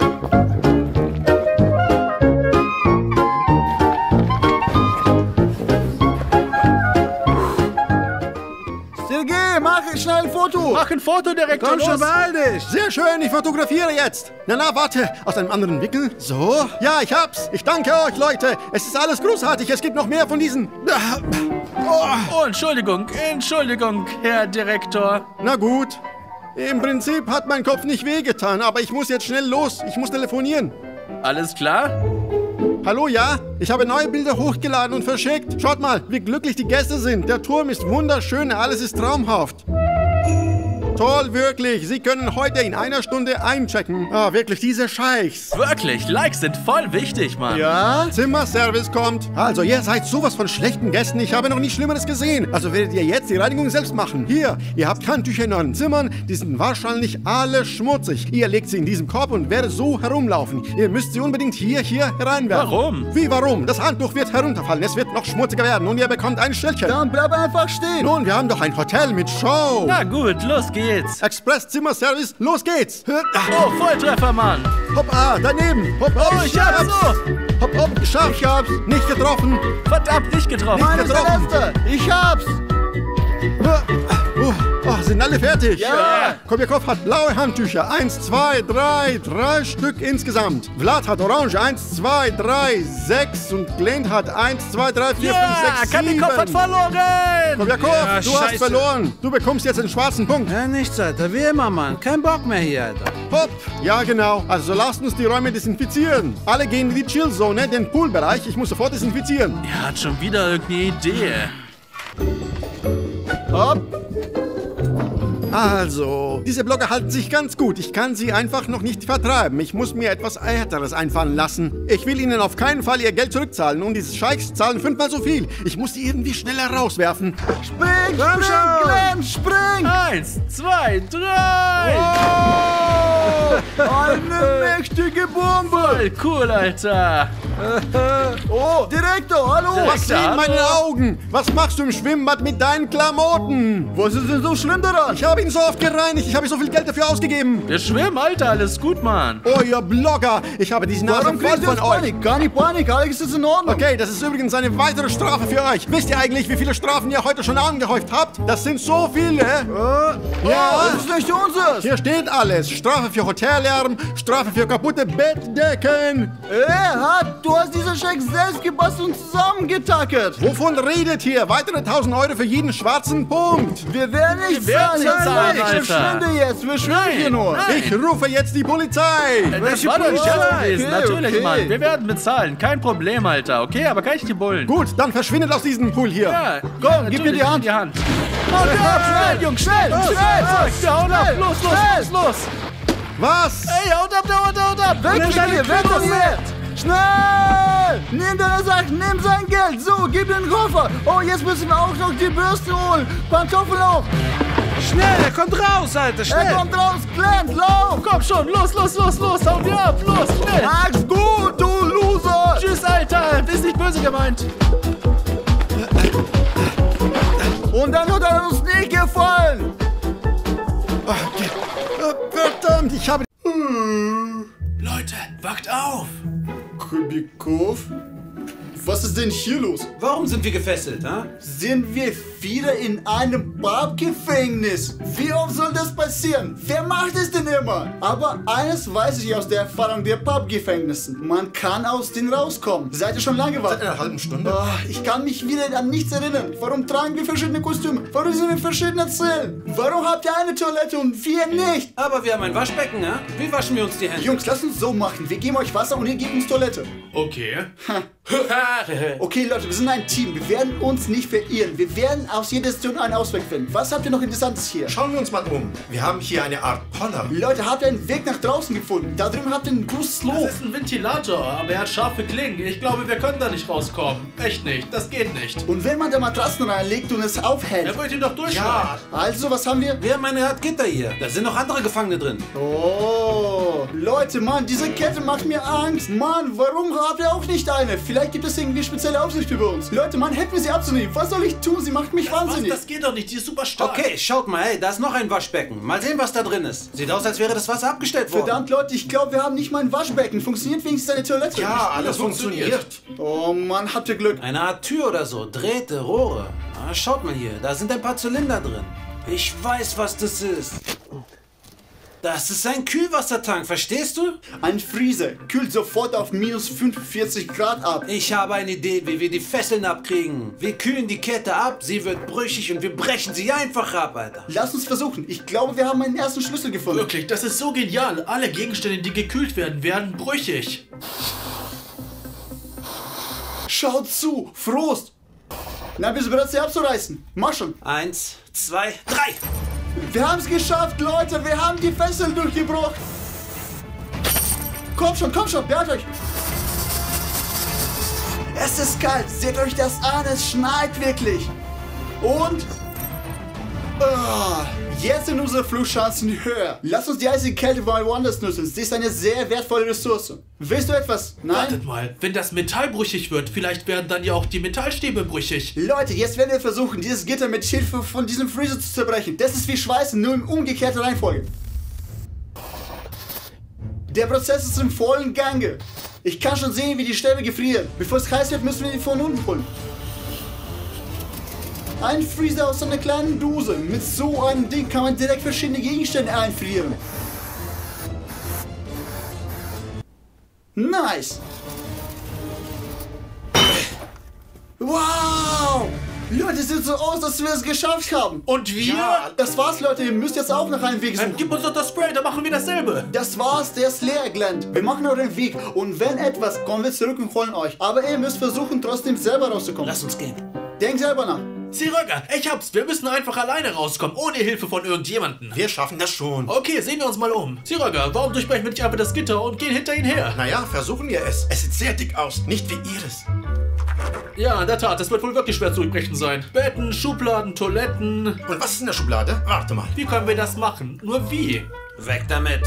Sergej, mach schnell ein Foto. Mach ein Foto, Direktor. Komm schon, los. beeil dich. Sehr schön, ich fotografiere jetzt. Na, na, warte. Aus einem anderen Winkel. So. Ja, ich hab's. Ich danke euch, Leute. Es ist alles großartig. Es gibt noch mehr von diesen... Oh, Entschuldigung, Entschuldigung, Herr Direktor. Na gut. Im Prinzip hat mein Kopf nicht wehgetan, aber ich muss jetzt schnell los. Ich muss telefonieren. Alles klar? Hallo, ja? Ich habe neue Bilder hochgeladen und verschickt. Schaut mal, wie glücklich die Gäste sind. Der Turm ist wunderschön, alles ist traumhaft. Toll, wirklich. Sie können heute in einer Stunde einchecken. Ah, wirklich, diese Scheichs. Wirklich, Likes sind voll wichtig, Mann. Ja? Zimmerservice kommt. Also, ihr seid sowas von schlechten Gästen. Ich habe noch nie Schlimmeres gesehen. Also werdet ihr jetzt die Reinigung selbst machen. Hier, ihr habt Handtücher in euren Zimmern. Die sind wahrscheinlich alle schmutzig. Ihr legt sie in diesen Korb und werdet so herumlaufen. Ihr müsst sie unbedingt hier, hier hereinwerfen. Warum? Wie, warum? Das Handtuch wird herunterfallen. Es wird noch schmutziger werden und ihr bekommt ein Schildchen. Dann bleib einfach stehen. Nun, wir haben doch ein Hotel mit Show. Na gut, los geht's. Express-Zimmerservice, los geht's. Oh, Volltreffer, Mann. Hopp, ah, daneben. Hopp, hopp, Oh, ich hab's so. Hopp, hopp, geschafft. Ich hab's. Nicht getroffen. Verdammt, nicht getroffen. Meine ist der Letzte. Ich hab's. Oh, oh, sind alle fertig? Ja. Kobjakov hat blaue Handtücher. Eins, zwei, drei, drei Stück insgesamt. Vlad hat orange. Eins, zwei, drei, sechs. Und Glent hat eins, zwei, drei, vier, Ja, fünf, sechs, Kanikov hat sieben. verloren. Kobjakov, Ja, du hast scheiße. verloren. Du bekommst jetzt einen schwarzen Punkt. Ja, nichts, Alter. Wie immer, Mann. Kein Bock mehr hier, Alter. Hopp. Ja, genau. Also lasst uns die Räume desinfizieren. Alle gehen in die Chill-Zone, den Poolbereich. Ich muss sofort desinfizieren. Er hat schon wieder irgendeine Idee. Hopp. Also, diese Blogger halten sich ganz gut. Ich kann sie einfach noch nicht vertreiben. Ich muss mir etwas Härteres einfallen lassen. Ich will ihnen auf keinen Fall ihr Geld zurückzahlen. Und diese Scheichs zahlen fünfmal so viel. Ich muss die irgendwie schneller rauswerfen. Spring, Komm spring, schon. Glenn, spring. Eins, zwei, drei. Oh, eine mächtige Bombe. Voll cool, Alter. Oh, Direktor, hallo. Was Direktor, sehen meine hallo. Augen? Was machst du im Schwimmbad mit deinen Klamotten? Was ist denn so schlimm daran? Ich habe ihn so oft gereinigt. Ich habe so viel Geld dafür ausgegeben. Wir schwimmen, Alter, alles gut, Mann. Oh, ihr Blogger. Ich habe die Nase Warum voll kriegst du von jetzt euch. Panik? Gar nicht Panik, Alex, ist in Ordnung. Okay, das ist übrigens eine weitere Strafe für euch. Wisst ihr eigentlich, wie viele Strafen ihr heute schon angehäuft habt? Das sind so viele. Oh, Ja. das ist nicht unseres. Hier steht alles. Strafe für Hotellärm, Strafe für kaputte Bettdecken. Er hat, du hast diese Scheck selbst gebastelt und zusammengetackert. Wovon redet hier? Weitere tausend Euro für jeden schwarzen Punkt. Wir werden nicht Wir werden zahlen, zahlen, Ich Alter. verschwinde jetzt, wir schwimmen hier nur. nein. Ich rufe jetzt die Polizei. Das Welche war doch ein Scherz Polizei? gewesen, Okay, natürlich, okay. Mann. Wir werden bezahlen, kein Problem, Alter. Okay, aber kann ich die Bullen? Gut, dann verschwindet aus diesem Pool hier. Ja, Komm, gib mir die natürlich, Hand. Die Hand. Und ab, schnell, Jungs, schnell, schnell, Ja, haut ab, los, los, schnell. los, los. Was? Ey, haut ab, haut ab, haut ab. Weg Nimm mit deine dir, weg Klos von hier. Schnell! Nimm deine Sachen, nimm sein Geld. So, gib den Koffer. Oh, jetzt müssen wir auch noch die Bürste holen. Pantoffeln auch. Schnell, er kommt raus, Alter. Er Schnell. kommt raus, Glenn, lauf. Komm schon, los, los, los, los, hau dir ab, los, schnell. Mach's gut, du Loser. Tschüss, Alter, ist nicht böse gemeint. Und dann hat er uns nicht gefallen. Okay. Oh, verdammt, ich habe... Leute, wacht auf. Kubikov? Was ist denn hier los? Warum sind wir gefesselt, ha? Sind wir wieder in einem Pappgefängnis? Wie oft soll das passieren? Wer macht es denn immer? Aber eines weiß ich aus der Erfahrung der Pappgefängnissen. Man kann aus denen rauskommen. Seid ihr schon lange wach? Seit einer halben Stunde. Ah, ich kann mich wieder an nichts erinnern. Warum tragen wir verschiedene Kostüme? Warum sind wir in verschiedenen Zellen? Warum habt ihr eine Toilette und wir nicht? Aber wir haben ein Waschbecken, ha? Wie waschen wir uns die Hände? Jungs, lasst uns so machen. Wir geben euch Wasser und ihr gebt uns Toilette. Okay. Ha, Okay, Leute, wir sind ein Team. Wir werden uns nicht verirren. Wir werden aus jeder Situation einen Ausweg finden. Was habt ihr noch Interessantes hier? Schauen wir uns mal um. Wir haben hier eine Art Poller. Leute, habt ihr einen Weg nach draußen gefunden? Da drüben habt ihr einen großen Das Slow. ist ein Ventilator, aber er hat scharfe Klingen. Ich glaube, wir können da nicht rauskommen. Echt nicht, das geht nicht. Und wenn man da Matratzen reinlegt und es aufhält. Er wird ihn doch durchschlagen. Also, was haben wir? Wir haben eine Art Gitter hier. Da sind noch andere Gefangene drin. Oh, Leute, Mann, diese Kette macht mir Angst. Mann, warum habt ihr auch nicht eine? Vielleicht gibt es irgendwie spezielle Aufsicht für uns. Leute, Mann, helft mir sie abzunehmen. Was soll ich tun? Sie macht mich wahnsinnig. Was? Das geht doch nicht, die ist super stark. Okay, schaut mal, hey, da ist noch ein Waschbecken. Mal sehen, was da drin ist. Sieht aus, als wäre das Wasser abgestellt worden. Verdammt, Leute, ich glaube, wir haben nicht mal ein Waschbecken. Funktioniert wenigstens eine Toilette? Ja, alles funktioniert. Oh Mann, habt ihr Glück. Eine Art Tür oder so, Drähte, Rohre. Ah, schaut mal hier, da sind ein paar Zylinder drin. Ich weiß, was das ist. Das ist ein Kühlwassertank, verstehst du? Ein Freezer kühlt sofort auf minus fünfundvierzig Grad ab. Ich habe eine Idee, wie wir die Fesseln abkriegen. Wir kühlen die Kette ab, sie wird brüchig und wir brechen sie einfach ab, Alter. Lass uns versuchen. Ich glaube, wir haben einen ersten Schlüssel gefunden. Wirklich, das ist so genial. Alle Gegenstände, die gekühlt werden, werden brüchig. Schaut zu, Frost. Na, bist du bereit, sie abzureißen? Mach schon. Eins, zwei, drei. Wir haben es geschafft, Leute. Wir haben die Fesseln durchgebrochen. Kommt schon, kommt schon, beeilt euch. Es ist kalt. Seht euch das an. Es schneit wirklich. Und... Oh, jetzt sind unsere Flugchancen höher. Lass uns die eisige Kälte mal woanders nutzen. Sie ist eine sehr wertvolle Ressource. Willst du etwas? Nein? Wartet mal, wenn das Metall brüchig wird, vielleicht werden dann ja auch die Metallstäbe brüchig. Leute, jetzt werden wir versuchen, dieses Gitter mit Hilfe von diesem Freezer zu zerbrechen. Das ist wie Schweißen, nur in umgekehrter Reihenfolge. Der Prozess ist im vollen Gange. Ich kann schon sehen, wie die Stäbe gefrieren. Bevor es heiß wird, müssen wir die von unten holen. Ein Freezer aus einer kleinen Dose. Mit so einem Ding kann man direkt verschiedene Gegenstände einfrieren. Nice! Wow! Leute, es sieht so aus, dass wir es geschafft haben. Und wir? Ja, das war's, Leute. Ihr müsst jetzt auch nach einem Weg suchen. Dann gib uns doch das Spray, dann machen wir dasselbe. Das war's, der ist leer, Glenn. Wir machen euren Weg. Und wenn etwas, kommen wir zurück und holen euch. Aber ihr müsst versuchen, trotzdem selber rauszukommen. Lass uns gehen. Denkt selber nach. Siröger, ich hab's. Wir müssen einfach alleine rauskommen, ohne Hilfe von irgendjemandem. Wir schaffen das schon. Okay, sehen wir uns mal um. Siröger, warum durchbrechen wir nicht einfach das Gitter und gehen hinter ihn her? Naja, versuchen wir es. Es sieht sehr dick aus, nicht wie ihres. Ja, in der Tat, das wird wohl wirklich schwer zu durchbrechen sein. Betten, Schubladen, Toiletten. Und was ist in der Schublade? Warte mal. Wie können wir das machen? Nur wie? Weg damit.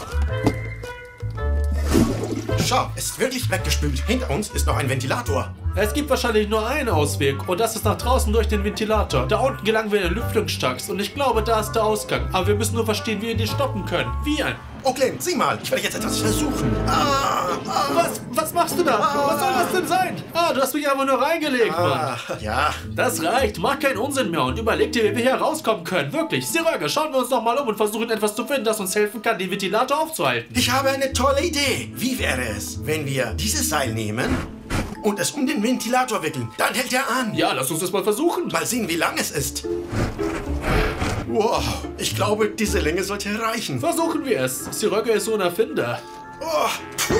Schau, es ist wirklich weggespült. Hinter uns ist noch ein Ventilator. Es gibt wahrscheinlich nur einen Ausweg und das ist nach draußen durch den Ventilator. Da unten gelangen wir in den Lüftungstrakt und ich glaube, da ist der Ausgang. Aber wir müssen nur verstehen, wie wir den stoppen können. Wie? Oh, Glenn, sieh mal, ich werde jetzt etwas versuchen. Ah, ah, Was? Was machst du da? Was soll das denn sein? Ah, du hast mich einfach nur reingelegt, Mann. ah, ja. Das reicht, mach keinen Unsinn mehr und überleg dir, wie wir hier rauskommen können. Wirklich, Siröger, schauen wir uns doch mal um und versuchen etwas zu finden, das uns helfen kann, den Ventilator aufzuhalten. Ich habe eine tolle Idee. Wie wäre es, wenn wir dieses Seil nehmen und es um den Ventilator wickeln? Dann hält er an. Ja, lass uns das mal versuchen. Mal sehen, wie lang es ist. Wow, ich glaube, diese Länge sollte reichen. Versuchen wir es. Siröger ist so ein Erfinder. Oh, puh.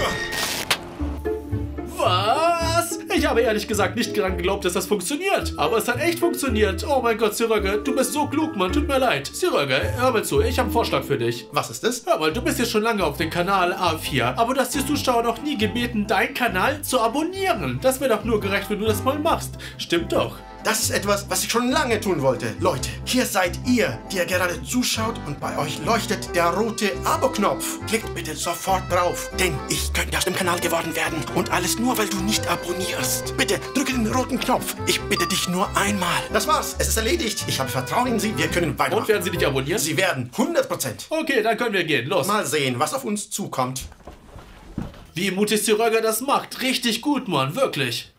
Was? Ich habe ehrlich gesagt nicht daran geglaubt, dass das funktioniert. Aber es hat echt funktioniert. Oh mein Gott, Siröger, du bist so klug, Mann. Tut mir leid. Siröger, hör mal zu, ich habe einen Vorschlag für dich. Was ist das? Hör mal, du bist jetzt schon lange auf dem Kanal A vier, aber du hast die Zuschauer noch nie gebeten, deinen Kanal zu abonnieren. Das wäre doch nur gerecht, wenn du das mal machst. Stimmt doch. Das ist etwas, was ich schon lange tun wollte. Leute, hier seid ihr, die ihr gerade zuschaut und bei euch leuchtet der rote Abo-Knopf. Klickt bitte sofort drauf, denn ich könnte aus dem Kanal geworden werden. Und alles nur, weil du nicht abonnierst. Bitte drücke den roten Knopf. Ich bitte dich nur einmal. Das war's, es ist erledigt. Ich habe Vertrauen in Sie, wir können weitermachen. Und werden sie dich abonnieren? Sie werden hundert Prozent. Okay, dann können wir gehen. Los. Mal sehen, was auf uns zukommt. Wie mutig Siröger das macht. Richtig gut, Mann. Wirklich.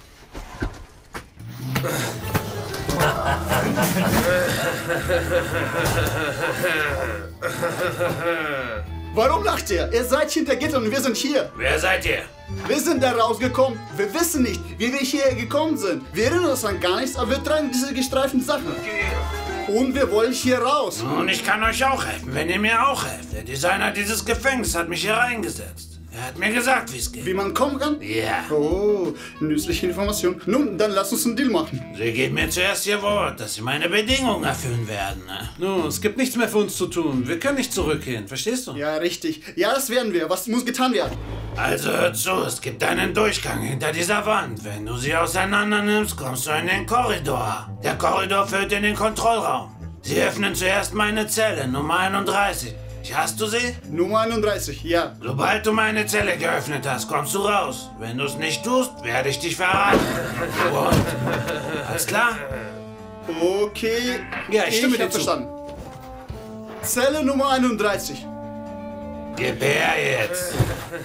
Warum lacht ihr? Ihr seid hinter Gittern und wir sind hier. Wer seid ihr? Wir sind da rausgekommen. Wir wissen nicht, wie wir hierher gekommen sind. Wir erinnern uns an gar nichts, aber wir tragen diese gestreiften Sachen. Und wir wollen hier raus. Und ich kann euch auch helfen, wenn ihr mir auch helft. Der Designer dieses Gefängnisses hat mich hier reingesetzt. Er hat mir gesagt, wie es geht. Wie man kommen kann? Ja. Oh, nützliche Information. Nun, dann lass uns einen Deal machen. Sie geben mir zuerst ihr Wort, dass sie meine Bedingungen erfüllen werden. Ne? Nun, es gibt nichts mehr für uns zu tun. Wir können nicht zurückgehen, verstehst du? Ja, richtig. Ja, das werden wir. Was muss getan werden? Also hör zu, es gibt einen Durchgang hinter dieser Wand. Wenn du sie auseinander nimmst, kommst du in den Korridor. Der Korridor führt in den Kontrollraum. Sie öffnen zuerst meine Zelle, Nummer einunddreißig. Hast du sie? Nummer einunddreißig, ja. Sobald du meine Zelle geöffnet hast, kommst du raus. Wenn du es nicht tust, werde ich dich verraten. Und? Alles klar? Okay. Ja, ich stimme dir hab zu. verstanden. Zelle Nummer einunddreißig. Gib her jetzt.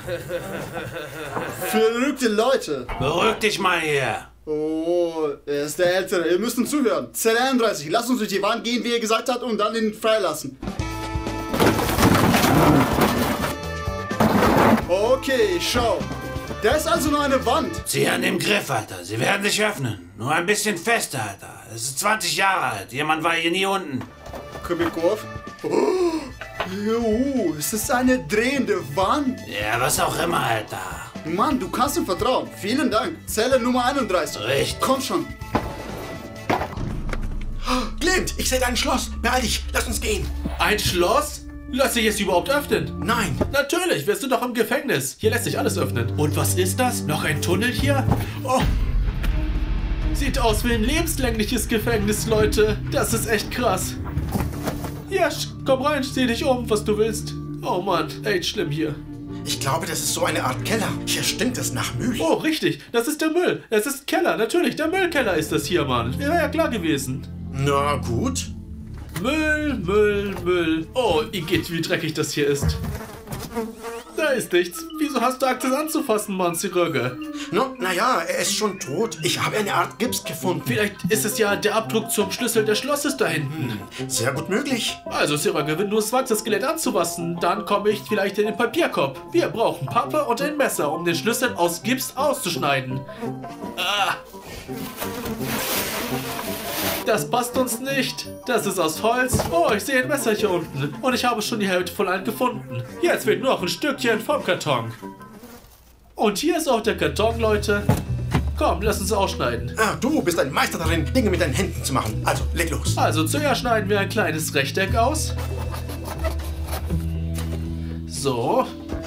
Verrückte Leute. Beruhig dich mal hier. Oh, er ist der Ältere. Ihr müsst ihm zuhören. Zelle einunddreißig. Lass uns durch die Wand gehen, wie er gesagt hat, und dann ihn freilassen. Okay, schau. Da ist also nur eine Wand. Zieh an dem Griff, Alter. Sie werden sich öffnen. Nur ein bisschen fester, Alter. Es ist zwanzig Jahre alt. Jemand war hier nie unten. Kubikov. Oh, jo, es ist eine drehende Wand. Ja, was auch immer, Alter. Mann, du kannst ihm vertrauen. Vielen Dank. Zelle Nummer einunddreißig. Richtig. Komm schon. Clint, ich sehe dein Schloss. Beeil dich, lass uns gehen. Ein Schloss? Lass sich es überhaupt öffnen? Nein. Natürlich, wir sind doch im Gefängnis. Hier lässt sich alles öffnen. Und was ist das? Noch ein Tunnel hier? Oh. Sieht aus wie ein lebenslängliches Gefängnis, Leute. Das ist echt krass. Ja, komm rein, steh dich um, was du willst. Oh Mann, echt schlimm hier. Ich glaube, das ist so eine Art Keller. Hier stinkt es nach Müll. Oh, richtig, das ist der Müll. Es ist Keller, natürlich, der Müllkeller ist das hier, Mann. Wäre ja klar gewesen. Na gut. Müll, Müll, Müll. Oh, Igitt, wie dreckig das hier ist. Da ist nichts. Wieso hast du Angst, das anzufassen, Mann, Siröge? No, naja, er ist schon tot. Ich habe eine Art Gips gefunden. Vielleicht ist es ja der Abdruck zum Schlüssel des Schlosses da hinten. Sehr gut möglich. Also, Siröge, wenn du es wagst, das Skelett anzufassen, dann komme ich vielleicht in den Papierkorb. Wir brauchen Pappe und ein Messer, um den Schlüssel aus Gips auszuschneiden. Ah. Das passt uns nicht. Das ist aus Holz. Oh, ich sehe ein Messer hier unten. Und ich habe schon die Hälfte von einem gefunden. Jetzt fehlt nur noch ein Stückchen vom Karton. Und hier ist auch der Karton, Leute. Komm, lass uns ausschneiden. Ah, du bist ein Meister darin, Dinge mit deinen Händen zu machen. Also, leg los. Also, zuerst schneiden wir ein kleines Rechteck aus. So.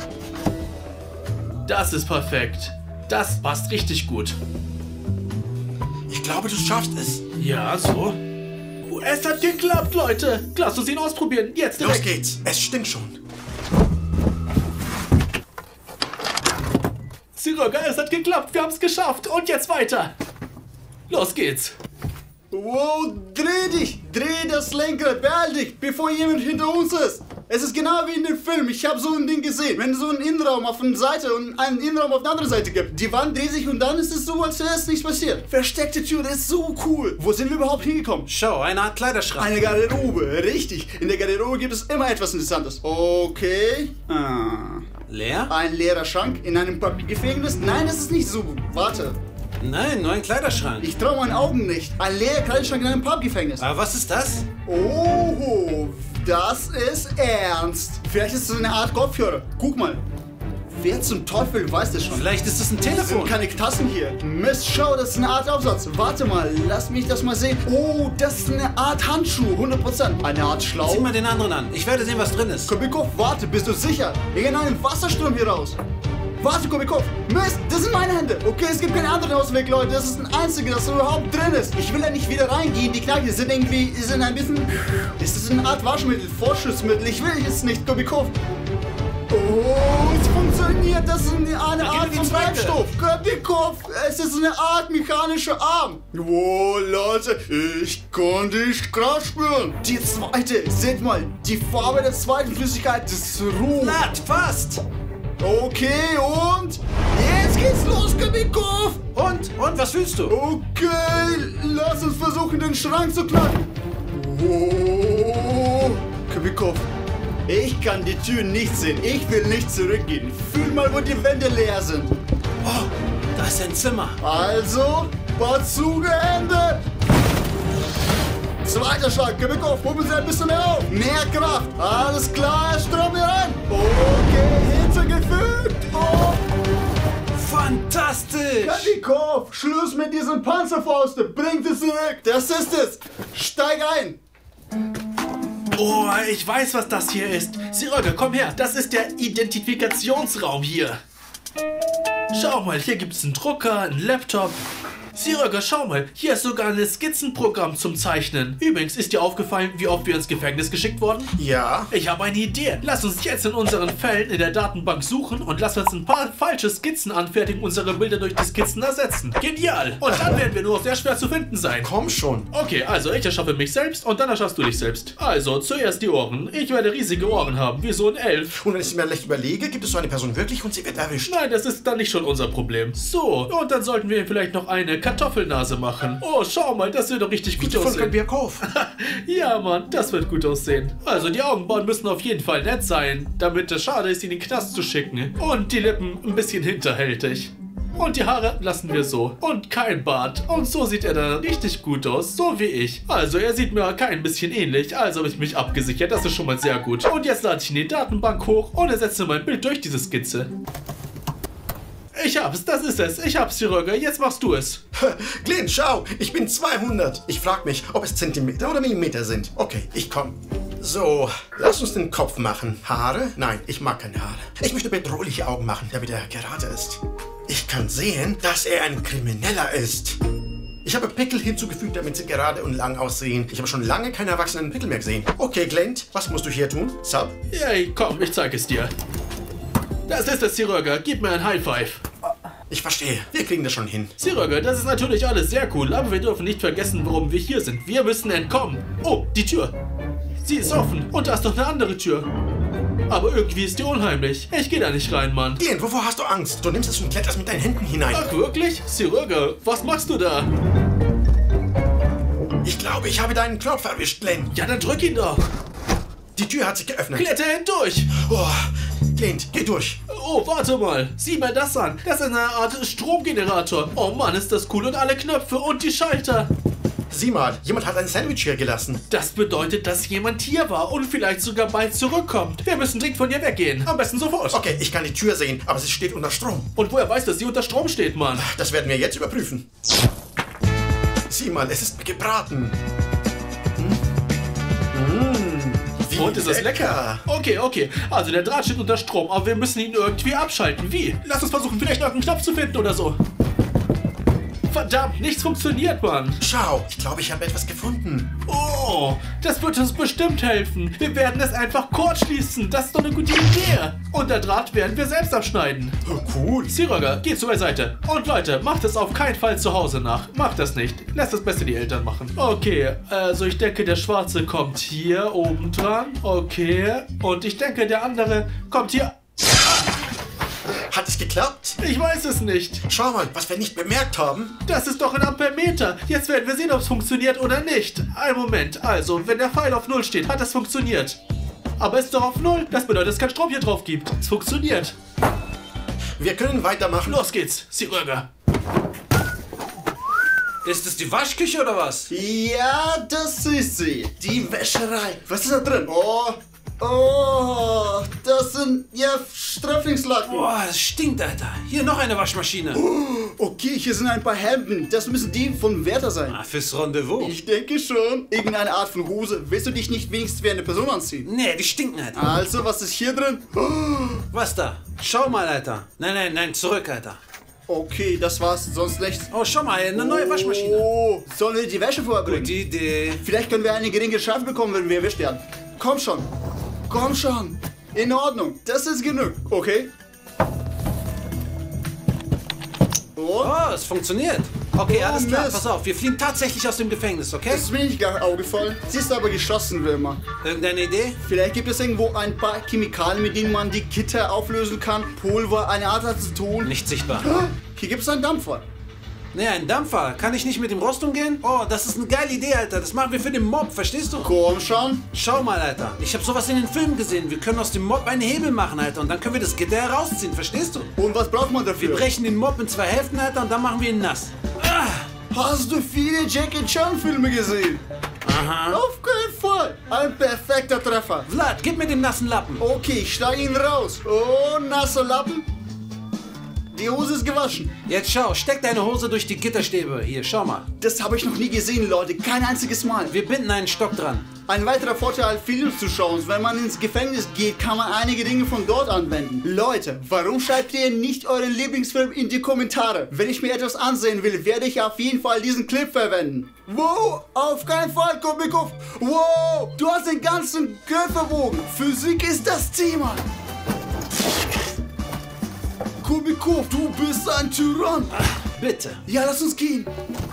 Das ist perfekt. Das passt richtig gut. Ich glaube, du schaffst es. Ja, so. Oh, es hat geklappt, Leute. Lass uns ihn ausprobieren. Jetzt Los direkt. geht's. Es stinkt schon. Siröge, es hat geklappt. Wir haben es geschafft. Und jetzt weiter. Los geht's. Wow, dreh dich. Dreh das Lenkrad. Beeil dich, bevor jemand hinter uns ist. Es ist genau wie in dem Film. Ich habe so ein Ding gesehen. Wenn es so einen Innenraum auf einer Seite und einen Innenraum auf der anderen Seite gibt. Die Wand dreht sich und dann ist es so, als wäre es nichts passiert. Versteckte Tür, das ist so cool. Wo sind wir überhaupt hingekommen? Schau, eine Art Kleiderschrank. Eine Garderobe, richtig. In der Garderobe gibt es immer etwas Interessantes. Okay. Ah. Leer? Ein leerer Schrank in einem Papiergefängnis? Nein, das ist nicht so. Warte. Nein, nur ein Kleiderschrank. Ich traue meinen Augen nicht. Ein leerer Kleiderschrank in einem Pubgefängnis. Aber was ist das? Oh, das ist ernst. Vielleicht ist es eine Art Kopfhörer. Guck mal. Wer zum Teufel weiß das schon? Vielleicht ist es ein Es sind Telefon. keine Tassen hier. Mist, schau, das ist eine Art Aufsatz. Warte mal, lass mich das mal sehen. Oh, das ist eine Art Handschuh, hundert Prozent. Eine Art Schlauch. Sieh mal den anderen an. Ich werde sehen, was drin ist. Kubikov, warte, bist du sicher? Wir gehen einen Wassersturm hier raus. Warte, Kubikov. Mist, das sind meine Hände. Okay, es gibt keinen anderen Ausweg, Leute. Das ist ein einziger, das überhaupt drin ist. Ich will da nicht wieder reingehen. Die Kneipe sind irgendwie, sind ein bisschen... Es ist eine Art Waschmittel, Vorschussmittel. Ich will jetzt nicht, Kubikov. Oh, es funktioniert. Das ist eine, eine Art die von zweite. Treibstoff. Kubikov, es ist eine Art mechanischer Arm. Oh, Leute, ich kann dich krass spüren. Die zweite, seht mal, die Farbe der zweiten Flüssigkeit ist rot. Blatt, fast. Okay, und jetzt geht's los, Kubikov. Und? Und, was fühlst du? Okay, lass uns versuchen, den Schrank zu knacken. Oh, Kubikov, ich kann die Tür nicht sehen. Ich will nicht zurückgehen. Fühl mal, wo die Wände leer sind. Oh, da ist ein Zimmer. Also, Bazooka Ende. Zweiter Schlag, Kubikov, pumpen Sie ein bisschen mehr auf. Mehr Kraft. Alles klar, Strom hier rein. Okay, Hitze gefügt. Bikoff, Schluss mit diesen Panzerfausten. Bringt es zurück. Das ist es. Steig ein. Oh, ich weiß, was das hier ist. Siröge, komm her. Das ist der Identifikationsraum hier. Schau mal, hier gibt es einen Drucker, einen Laptop. Siröge, schau mal, hier ist sogar ein Skizzenprogramm zum Zeichnen. Übrigens, ist dir aufgefallen, wie oft wir ins Gefängnis geschickt wurden? Ja. Ich habe eine Idee. Lass uns jetzt in unseren Fällen in der Datenbank suchen und lass uns ein paar falsche Skizzen anfertigen, unsere Bilder durch die Skizzen ersetzen. Genial! Und dann werden wir nur noch sehr schwer zu finden sein. Komm schon. Okay, also ich erschaffe mich selbst und dann erschaffst du dich selbst. Also, zuerst die Ohren. Ich werde riesige Ohren haben, wie so ein Elf. Und wenn ich mir leicht überlege, gibt es so eine Person wirklich und sie wird erwischt. Nein, das ist dann nicht schon unser Problem. So, und dann sollten wir vielleicht noch eine Kartoffelnase machen. Oh, schau mal, das wird doch richtig gut Davon aussehen. können wir kaufen. Ja, Mann, das wird gut aussehen. Also, die Augenbrauen müssen auf jeden Fall nett sein, damit es schade ist, ihn in den Knast zu schicken. Und die Lippen ein bisschen hinterhältig. Und die Haare lassen wir so. Und kein Bart. Und so sieht er dann richtig gut aus, so wie ich. Also, er sieht mir kein bisschen ähnlich, also habe ich mich abgesichert. Das ist schon mal sehr gut. Und jetzt lade ich in die Datenbank hoch und ersetze mein Bild durch diese Skizze. Ich hab's, das ist es. Ich hab's, Siröge. Jetzt machst du es. Glenn, schau, ich bin zweihundert. Ich frag mich, ob es Zentimeter oder Millimeter sind. Okay, ich komm. So, lass uns den Kopf machen. Haare? Nein, ich mag keine Haare. Ich möchte bedrohliche Augen machen, damit er gerade ist. Ich kann sehen, dass er ein Krimineller ist. Ich habe Pickel hinzugefügt, damit sie gerade und lang aussehen. Ich habe schon lange keine erwachsenen Pickel mehr gesehen. Okay, Glenn, was musst du hier tun? Sub? Yay, komm, ich zeig es dir. Das ist es, Siröge. Gib mir ein High Five. Ich verstehe. Wir kriegen das schon hin. Siröge, das ist natürlich alles sehr cool, aber wir dürfen nicht vergessen, warum wir hier sind. Wir müssen entkommen. Oh, die Tür. Sie ist offen. Und da ist noch eine andere Tür. Aber irgendwie ist die unheimlich. Ich gehe da nicht rein, Mann. Glenn, wovor hast du Angst? Du nimmst es und kletterst mit deinen Händen hinein. Ach, wirklich? Siröge, was machst du da? Ich glaube, ich habe deinen Knopf erwischt, Glenn. Ja, dann drück ihn doch. Die Tür hat sich geöffnet. Kletter hindurch. Oh, Glenn, geh durch. Oh, warte mal. Sieh mal das an. Das ist eine Art Stromgenerator. Oh Mann, ist das cool. Und alle Knöpfe und die Schalter. Sieh mal, jemand hat ein Sandwich hier gelassen. Das bedeutet, dass jemand hier war und vielleicht sogar bald zurückkommt. Wir müssen dringend von hier weggehen. Am besten sofort. Okay, ich kann die Tür sehen, aber sie steht unter Strom. Und woher weißt du, dass sie unter Strom steht, Mann? Das werden wir jetzt überprüfen. Sieh mal, es ist gebraten. Wie Und ist das lecker? Okay, okay. Also der Draht steht unter Strom, aber wir müssen ihn irgendwie abschalten. Wie? Lass uns versuchen, vielleicht noch einen Knopf zu finden oder so. Verdammt, nichts funktioniert, Mann. Schau, ich glaube, ich habe etwas gefunden. Oh, das wird uns bestimmt helfen. Wir werden es einfach kurz schließen. Das ist doch eine gute Idee. Und der Draht werden wir selbst abschneiden. Oh, cool. Siröge, geh zur Seite. Und Leute, macht es auf keinen Fall zu Hause nach. Macht das nicht. Lasst das besser die Eltern machen. Okay, also ich denke, der Schwarze kommt hier oben dran. Okay. Und ich denke, der andere kommt hier. Hat es geklappt? Ich weiß es nicht. Schau mal, was wir nicht bemerkt haben. Das ist doch ein Ampermeter. Jetzt werden wir sehen, ob es funktioniert oder nicht. Ein Moment. Also, wenn der Pfeil auf null steht, hat es funktioniert. Aber es ist doch auf null. Das bedeutet, dass es keinen Strom hier drauf gibt. Es funktioniert. Wir können weitermachen. Los geht's, Siröge. Ist es die Waschküche oder was? Ja, das ist sie. Die Wäscherei. Was ist da drin? Oh, oh, das sind ja Sträflingslacken. Boah, das stinkt, Alter. Hier noch eine Waschmaschine. Okay, hier sind ein paar Hemden. Das müssen die von Werther sein. Ah, fürs Rendezvous. Ich denke schon. Irgendeine Art von Hose. Willst du dich nicht wenigstens wie eine Person anziehen? Nee, die stinken, Alter. Also, was ist hier drin? Was da? Schau mal, Alter. Nein, nein, nein, zurück, Alter. Okay, das war's, sonst nichts. Oh, schau mal, eine neue Waschmaschine. Oh, sollen wir die Wäsche vorbringen? Gute Idee. Vielleicht können wir eine geringe Strafe bekommen, wenn wir erwischt werden. Komm schon. Komm schon. In Ordnung. Das ist genug. Okay. Oh. Oh, es funktioniert. Okay, Oh, alles klar, Mist. pass auf. Wir fliehen tatsächlich aus dem Gefängnis, okay? Das ist mir nicht gar aufgefallen. Sie ist aber geschlossen, Wilma. Irgendeine Idee? Vielleicht gibt es irgendwo ein paar Chemikalien, mit denen man die Gitter auflösen kann. Pulver, eine Art Aceton. Nicht sichtbar. Hier gibt es einen Dampfer. Nee, ein Dampfer. Kann ich nicht mit dem Rost umgehen? Oh, das ist eine geile Idee, Alter. Das machen wir für den Mob, verstehst du? Komm schon. Schau mal, Alter. Ich habe sowas in den Filmen gesehen. Wir können aus dem Mob einen Hebel machen, Alter. Und dann können wir das Gitter herausziehen, verstehst du? Und was braucht man Wir dafür? brechen den Mob in zwei Hälften, Alter, und dann machen wir ihn nass. Ah, Hast du viele Jackie Chan Filme gesehen? aha. Auf keinen Fall. Ein perfekter Treffer. Vlad, gib mir den nassen Lappen. Okay, ich schlage ihn raus. Oh, nasser Lappen. die Hose ist gewaschen. Jetzt schau, steck deine Hose durch die Gitterstäbe. Hier, schau mal. Das habe ich noch nie gesehen, Leute. Kein einziges Mal. Wir binden einen Stock dran. Ein weiterer Vorteil Filmzuschauens, wenn man ins Gefängnis geht, kann man einige Dinge von dort anwenden. Leute, warum schreibt ihr nicht euren Lieblingsfilm in die Kommentare? Wenn ich mir etwas ansehen will, werde ich auf jeden Fall diesen Clip verwenden. Wow, auf keinen Fall, Kubikow. Wow, du hast den ganzen Griff verbogen. Physik ist das Thema. Kubikow, du bist ein Tyrann. Bitte. Ja, lass uns gehen.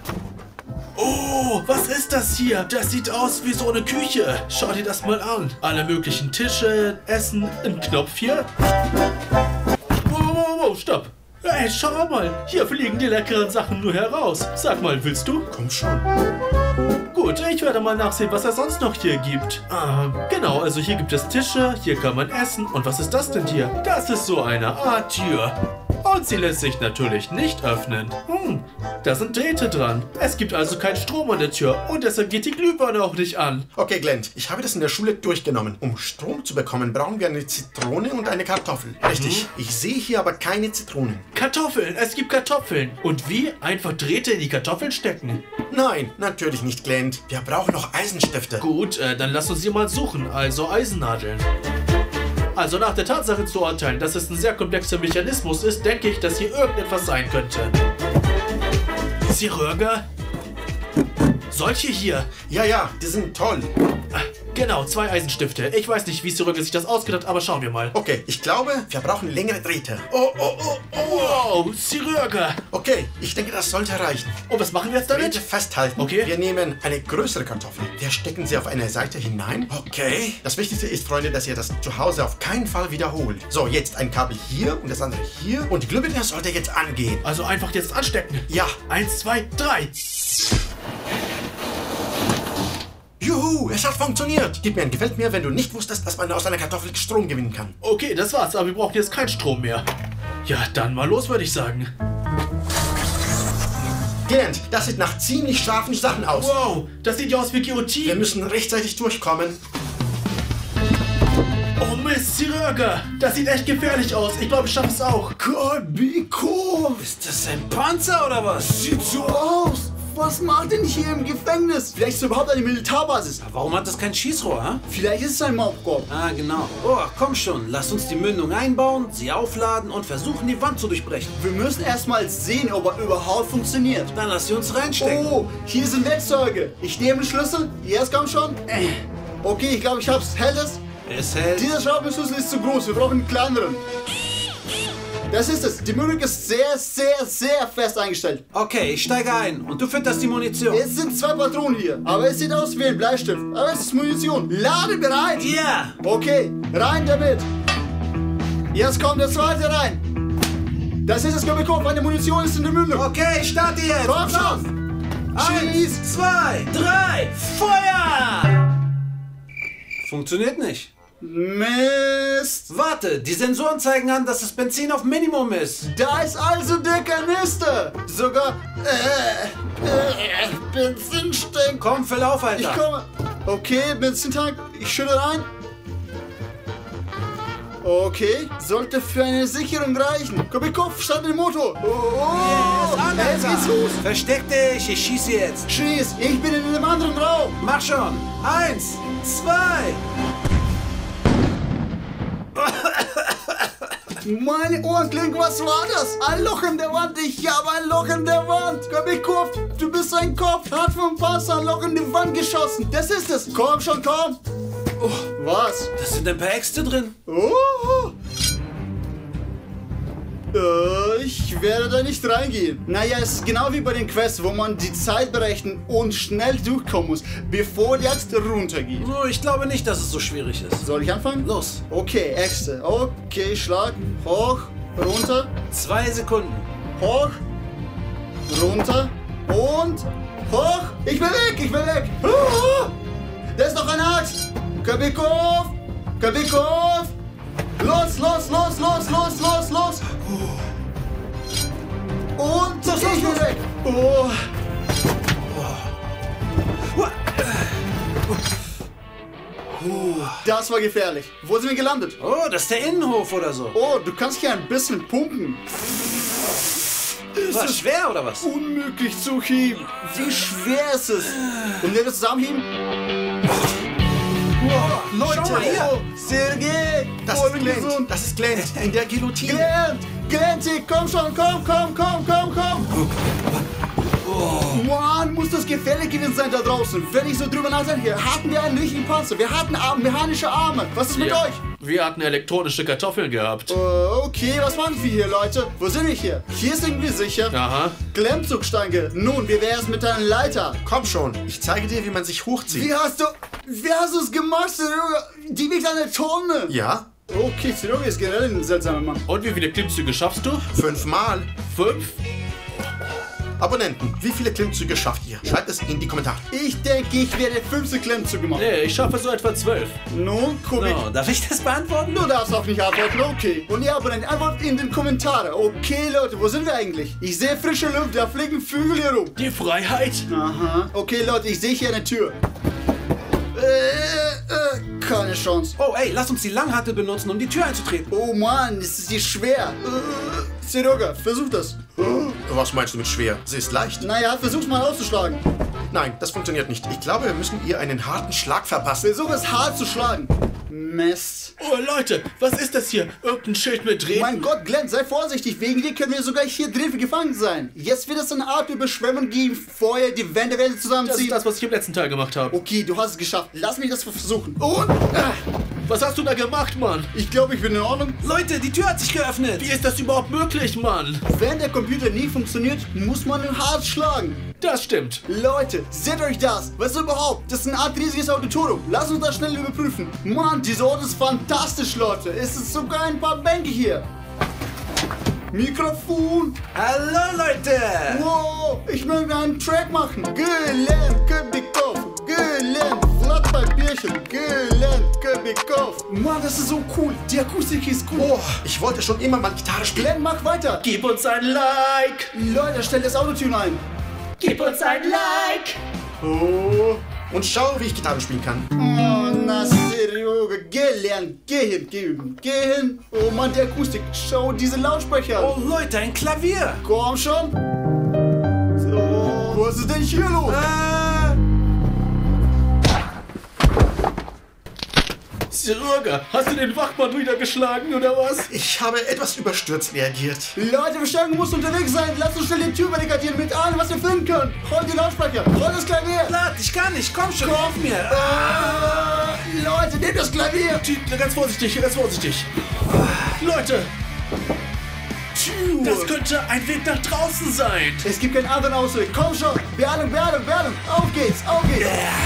Oh, was ist das hier? Das sieht aus wie so eine Küche. Schau dir das mal an. Alle möglichen Tische, Essen, ein Knopf hier. Wow, wow, wow, stopp. Hey, schau mal. Hier fliegen die leckeren Sachen nur heraus. Sag mal, willst du? Komm schon. Gut, ich werde mal nachsehen, was es sonst noch hier gibt. Ah, genau, also hier gibt es Tische, hier kann man essen. Und was ist das denn hier? Das ist so eine Art Tür. Und sie lässt sich natürlich nicht öffnen. Hm, da sind Drähte dran. Es gibt also keinen Strom an der Tür und deshalb geht die Glühbirne auch nicht an. Okay, Glenn, ich habe das in der Schule durchgenommen. Um Strom zu bekommen, brauchen wir eine Zitrone und eine Kartoffel. Richtig, mhm. Ich sehe hier aber keine Zitronen. Kartoffeln, es gibt Kartoffeln. Und wie? Einfach Drähte in die Kartoffeln stecken? Nein, natürlich nicht, Glenn. Wir brauchen noch Eisenstifte. Gut, äh, dann lass uns sie mal suchen, also Eisennadeln. Also nach der Tatsache zu urteilen, dass es ein sehr komplexer Mechanismus ist, denke ich, dass hier irgendetwas sein könnte. Chirurge? Solche hier? Ja, ja, die sind toll. Genau, zwei Eisenstifte. Ich weiß nicht, wie Chirurge sich das ausgedacht hat, aber schauen wir mal. Okay, ich glaube, wir brauchen längere Drähte. Oh, oh, oh, oh, wow, Chirurge. Okay, ich denke, das sollte reichen. Und was machen wir jetzt damit? Drähte festhalten. Okay. Wir nehmen eine größere Kartoffel. Wir stecken sie auf eine Seite hinein. Okay. Das Wichtigste ist, Freunde, dass ihr das zu Hause auf keinen Fall wiederholt. So, jetzt ein Kabel hier und das andere hier. Und die Glühbirne sollte jetzt angehen. Also einfach jetzt anstecken. Ja. Eins, zwei, drei. Juhu, es hat funktioniert. Gib mir ein Gefällt mir, wenn du nicht wusstest, dass man aus einer Kartoffel Strom gewinnen kann. Okay, das war's, aber wir brauchen jetzt keinen Strom mehr. Ja, dann mal los, würde ich sagen. Glenn, das sieht nach ziemlich scharfen Sachen aus. Wow, das sieht ja aus wie Wir Guillotine. müssen rechtzeitig durchkommen. Oh Mist, Chirurge, das sieht echt gefährlich aus. Ich glaube, ich schaffe es auch. Kubikow, Ist das ein Panzer oder was? sieht so aus. Was macht denn hier im Gefängnis? Vielleicht ist es überhaupt eine Militärbasis. Warum hat das kein Schießrohr, hä? Vielleicht ist es ein Maulkorb. Ah, genau. Oh, komm schon. Lass uns die Mündung einbauen, sie aufladen und versuchen, die Wand zu durchbrechen. Wir müssen erstmal sehen, ob er überhaupt funktioniert. Dann lass sie uns reinstecken. Oh, hier sind Werkzeuge. Ich nehme den Schlüssel. Jetzt komm schon. Okay, ich glaube, ich hab's. Hält es? Es hält. Dieser Schraubenschlüssel ist zu groß. Wir brauchen einen kleineren. Das ist es. Die Mündung ist sehr, sehr, sehr fest eingestellt. Okay, ich steige ein und du fütterst die Munition. Es sind zwei Patronen hier. Aber es sieht aus wie ein Bleistift. Aber es ist Munition. Lade bereit. Ja! Okay, rein damit. Jetzt kommt der zweite rein. Das ist es, Kubikow. Meine Munition ist in der Mündung. Okay, ich starte jetzt. Komm schon. Schieß. Eins, zwei, drei, Feuer! Funktioniert nicht. Mist. Warte, die Sensoren zeigen an, dass das Benzin auf Minimum ist. Da ist also der Kanister. Sogar äh, äh, Benzin stinkt. Komm, füll auf, Alter. Ich komme. Okay, Benzintank. Ich schütte rein. Okay, sollte für eine Sicherung reichen. Kubikow, start den Motor. Oh, oh. Yes, an, Jetzt Alter. geht's los. Versteck dich, ich schieße jetzt. Schieß, ich bin in einem anderen Raum. Mach schon. Eins, zwei. Meine Ohren klingen, was war das? Ein Loch in der Wand, ich habe ein Loch in der Wand. Kubikow, du bist ein Kopf, hat vom Panzer ein Loch in die Wand geschossen. Das ist es. Komm schon, komm. Oh, was? Da sind ein paar Äxte drin. Oh. Äh, ich werde da nicht reingehen. Naja, es ist genau wie bei den Quests, wo man die Zeit berechnen und schnell durchkommen muss, bevor die Axt runtergeht. Oh, ich glaube nicht, dass es so schwierig ist. Soll ich anfangen? Los. Okay, Äxte. Okay, Schlag. Hoch, runter, Zwei Sekunden. hoch, runter und hoch. Ich will weg, ich will weg. Oh, da ist noch eine Axt. Kubikow, Kubikow. Los, los, los, los, los, los, los. Und Los, ich los, bin los. weg. Oh. Das war gefährlich. Wo sind wir gelandet? Oh, das ist der Innenhof oder so. Oh, du kannst hier ein bisschen pumpen. Was, es schwer oder was? unmöglich zu heben. Wie schwer ist es? Und wenn wir zusammenheben? Wow, Leute, Schau mal hier. oh, Sergej, Das voll ist Glent. gesund. Das ist Glent in der Guillotine. Glent, Glenti, komm schon, komm, komm, komm, komm, komm. Mann, muss das gefährlich gewesen sein da draußen. Wenn ich so drüber nachdenke, hatten wir einen richtigen Panzer. Wir hatten Arme, mechanische Arme. Was ist mit Ja. euch? Wir hatten elektronische Kartoffeln gehabt. Äh, okay, was machen wir hier, Leute? Wo sind wir hier? Hier sind wir sicher. Aha. Klemmzugstange. Nun, wie wär's mit deiner Leiter? Komm schon, ich zeige dir, wie man sich hochzieht. Wie hast du... Wie hast du es gemacht, Serioga? Die wiegt eine Tonne. Ja, Okay, Serioga ist generell ein seltsamer Mann. Und wie viele Klimmzüge schaffst du? fünfmal. Fünf? Abonnenten, wie viele Klimmzüge schafft ihr? Schreibt es in die Kommentare. Ich denke, ich werde fünfzehn Klimmzüge machen. Nee, ich schaffe so etwa zwölf. Nun, Kubik. Oh, darf ich das beantworten? Du darfst auch nicht antworten, okay. Und ihr Abonnenten, antwortet in den Kommentaren. Okay, Leute, wo sind wir eigentlich? Ich sehe frische Luft, da fliegen Vögel hier rum. Die Freiheit? Aha. Okay, Leute, ich sehe hier eine Tür. Äh, äh, keine Chance. Oh, ey, lass uns die Langhantel benutzen, um die Tür einzutreten. Oh Mann, das ist hier schwer. Äh, Serioga, versuch das. Was meinst du mit schwer? Sie ist leicht. Naja, versuch's mal auszuschlagen. Nein, das funktioniert nicht. Ich glaube, wir müssen ihr einen harten Schlag verpassen. Versuch es hart zu schlagen. Mist. Oh Leute, was ist das hier? Irgendein Schild mit Drehen? Mein Gott, Glenn, sei vorsichtig. Wegen dir können wir sogar hier drin gefangen sein. Jetzt wird es eine Art Überschwemmung geben. Vorher die Wände werden Das ist zusammenziehen. das, was ich im letzten Teil gemacht habe. Okay, du hast es geschafft. Lass mich das versuchen. Und? Äh, Was hast du da gemacht, Mann? ich glaube, ich bin in Ordnung. Leute, die Tür hat sich geöffnet. Wie ist das überhaupt möglich, Mann? Wenn der Computer nie funktioniert, muss man ihn hart schlagen. Das stimmt. Leute, seht euch das. Was überhaupt? Das ist eine Art riesiges Auditorium. Lass uns das schnell überprüfen. Mann, dieser Ort ist fantastisch, Leute. Es ist sogar ein paar Bänke hier. Mikrofon. Hallo, Leute. Wow, ich möchte einen Track machen. Gelernt, Kubikow. Gelernt, Blattpapierchen. Gelernt, Kubikow. Mann, das ist so cool. Die Akustik ist cool. Oh, ich wollte schon immer mal Gitarre spielen. Glenn, mach weiter. Gib uns ein Like. Leute, stell das Autotune ein. Gib uns ein Like. Oh. Und schau, wie ich Gitarre spielen kann. Oh, na, Serioga, gelernt, geh hin, geh hin, geh hin. Oh Mann, die Akustik, schau diese Lautsprecher. Oh, Leute, ein Klavier. Komm schon. So, was ist denn hier los? Äh, Serioga, hast du den Wachmann wieder geschlagen, oder was? Ich habe etwas überstürzt reagiert. Leute, Verstärkung muss unterwegs sein. Lasst uns schnell die Tür barrikadieren mit allem, was wir finden können. Hol die Lautsprecher, hol das Klavier. Blatt, ich kann nicht. Komm schon, hilf mir. Äh, Leute, nehmt das Klavier. Ganz vorsichtig, ganz vorsichtig. Leute, das könnte ein Weg nach draußen sein. Es gibt keinen anderen Ausweg. Komm schon. Beeilung, Beeilung, Beeilung. Auf geht's, auf geht's.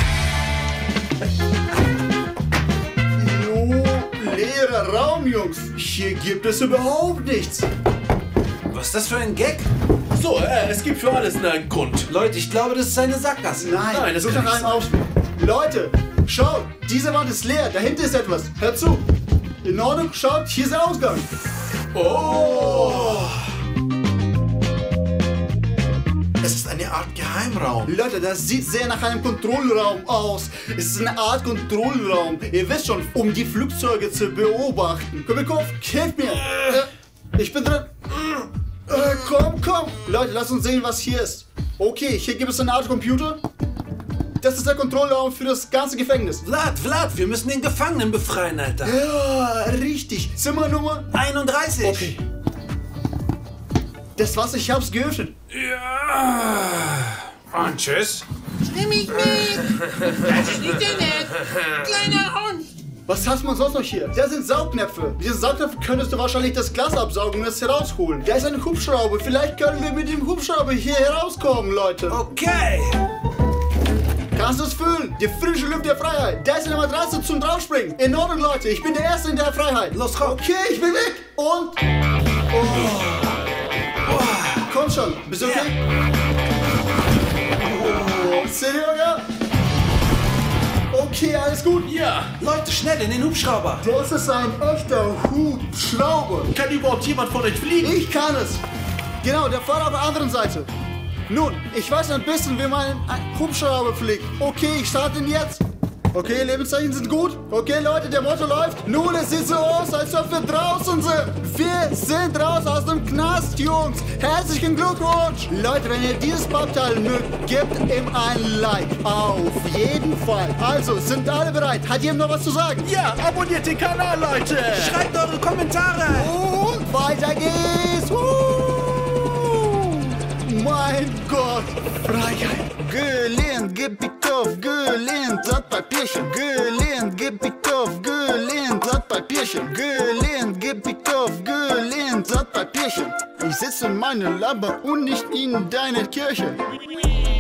Jo, leerer Raum, Jungs. Hier gibt es überhaupt nichts. Was ist das für ein Gag? So, äh, es gibt für alles einen Grund. Leute, ich glaube, das ist eine Sackgasse. Nein, Nein, das such kann nach nicht einem Ausweg. Leute, schaut, diese Wand ist leer. Dahinter ist etwas. Hört zu. In Ordnung, schaut, hier ist der Ausgang. Oh! Es ist eine Art Geheimraum. Leute, das sieht sehr nach einem Kontrollraum aus. Es ist eine Art Kontrollraum. Ihr wisst schon, um die Flugzeuge zu beobachten. Kubikow, hilf mir. Äh, ich bin drin. Äh, komm, komm. Leute, lasst uns sehen, was hier ist. Okay, hier gibt es eine Art Computer. Das ist der Kontrollraum für das ganze Gefängnis. Vlad, Vlad, wir müssen den Gefangenen befreien, Alter. Ja, richtig. Zimmernummer einunddreißig. Okay. Das war's, ich hab's geöffnet. Ja. Und tschüss. Nimm mich mit! Das ist nicht so nett! Kleiner Hund! Was hast man sonst noch hier? Da sind Saugnäpfe. Mit diesen Saugnäpfen könntest du wahrscheinlich das Glas absaugen und es herausholen. Da ist ein Hubschrauber. Vielleicht können wir mit dem Hubschrauber hier herauskommen, Leute. Okay. Kannst du es fühlen? Die frische Luft der Freiheit. Da ist eine Matratze zum Draufspringen. In Ordnung, Leute. Ich bin der Erste in der Freiheit. Los, komm. Okay, ich bin weg. Und... Oh. Oh. Komm schon. Bist du okay? Oh. Serioga? Okay, alles gut. Ja, Leute, schnell in den Hubschrauber. Das ist ein echter Hubschrauber. kann überhaupt jemand von euch fliegen? Ich kann es. Genau, der Fahrer auf der anderen Seite. Nun, ich weiß ein bisschen, wie man einen Hubschrauber fliegt. Okay, ich starte ihn jetzt. Okay, Lebenszeichen sind gut. Okay, Leute, der Motto läuft. Nun, es sieht so aus, als ob wir draußen sind. Wir sind raus aus dem Knast, Jungs. Herzlichen Glückwunsch. Leute, wenn ihr dieses Bauteil mögt, gebt ihm ein Like. Auf jeden Fall. Also, sind alle bereit? Hat jemand noch was zu sagen? Ja, abonniert den Kanal, Leute. Schreibt eure Kommentare. Und weiter geht's. Uh, mein Gott. Freiheit. Gelehnt, gib ich auf. Gelehnt, satt Papierchen. Gelehnt, gib ich auf. Gelehnt, satt Papierchen. Gelehnt, gib ich auf. Gelehnt, satt Papierchen. Ich sitze in meiner Laber und nicht in deiner Kirche.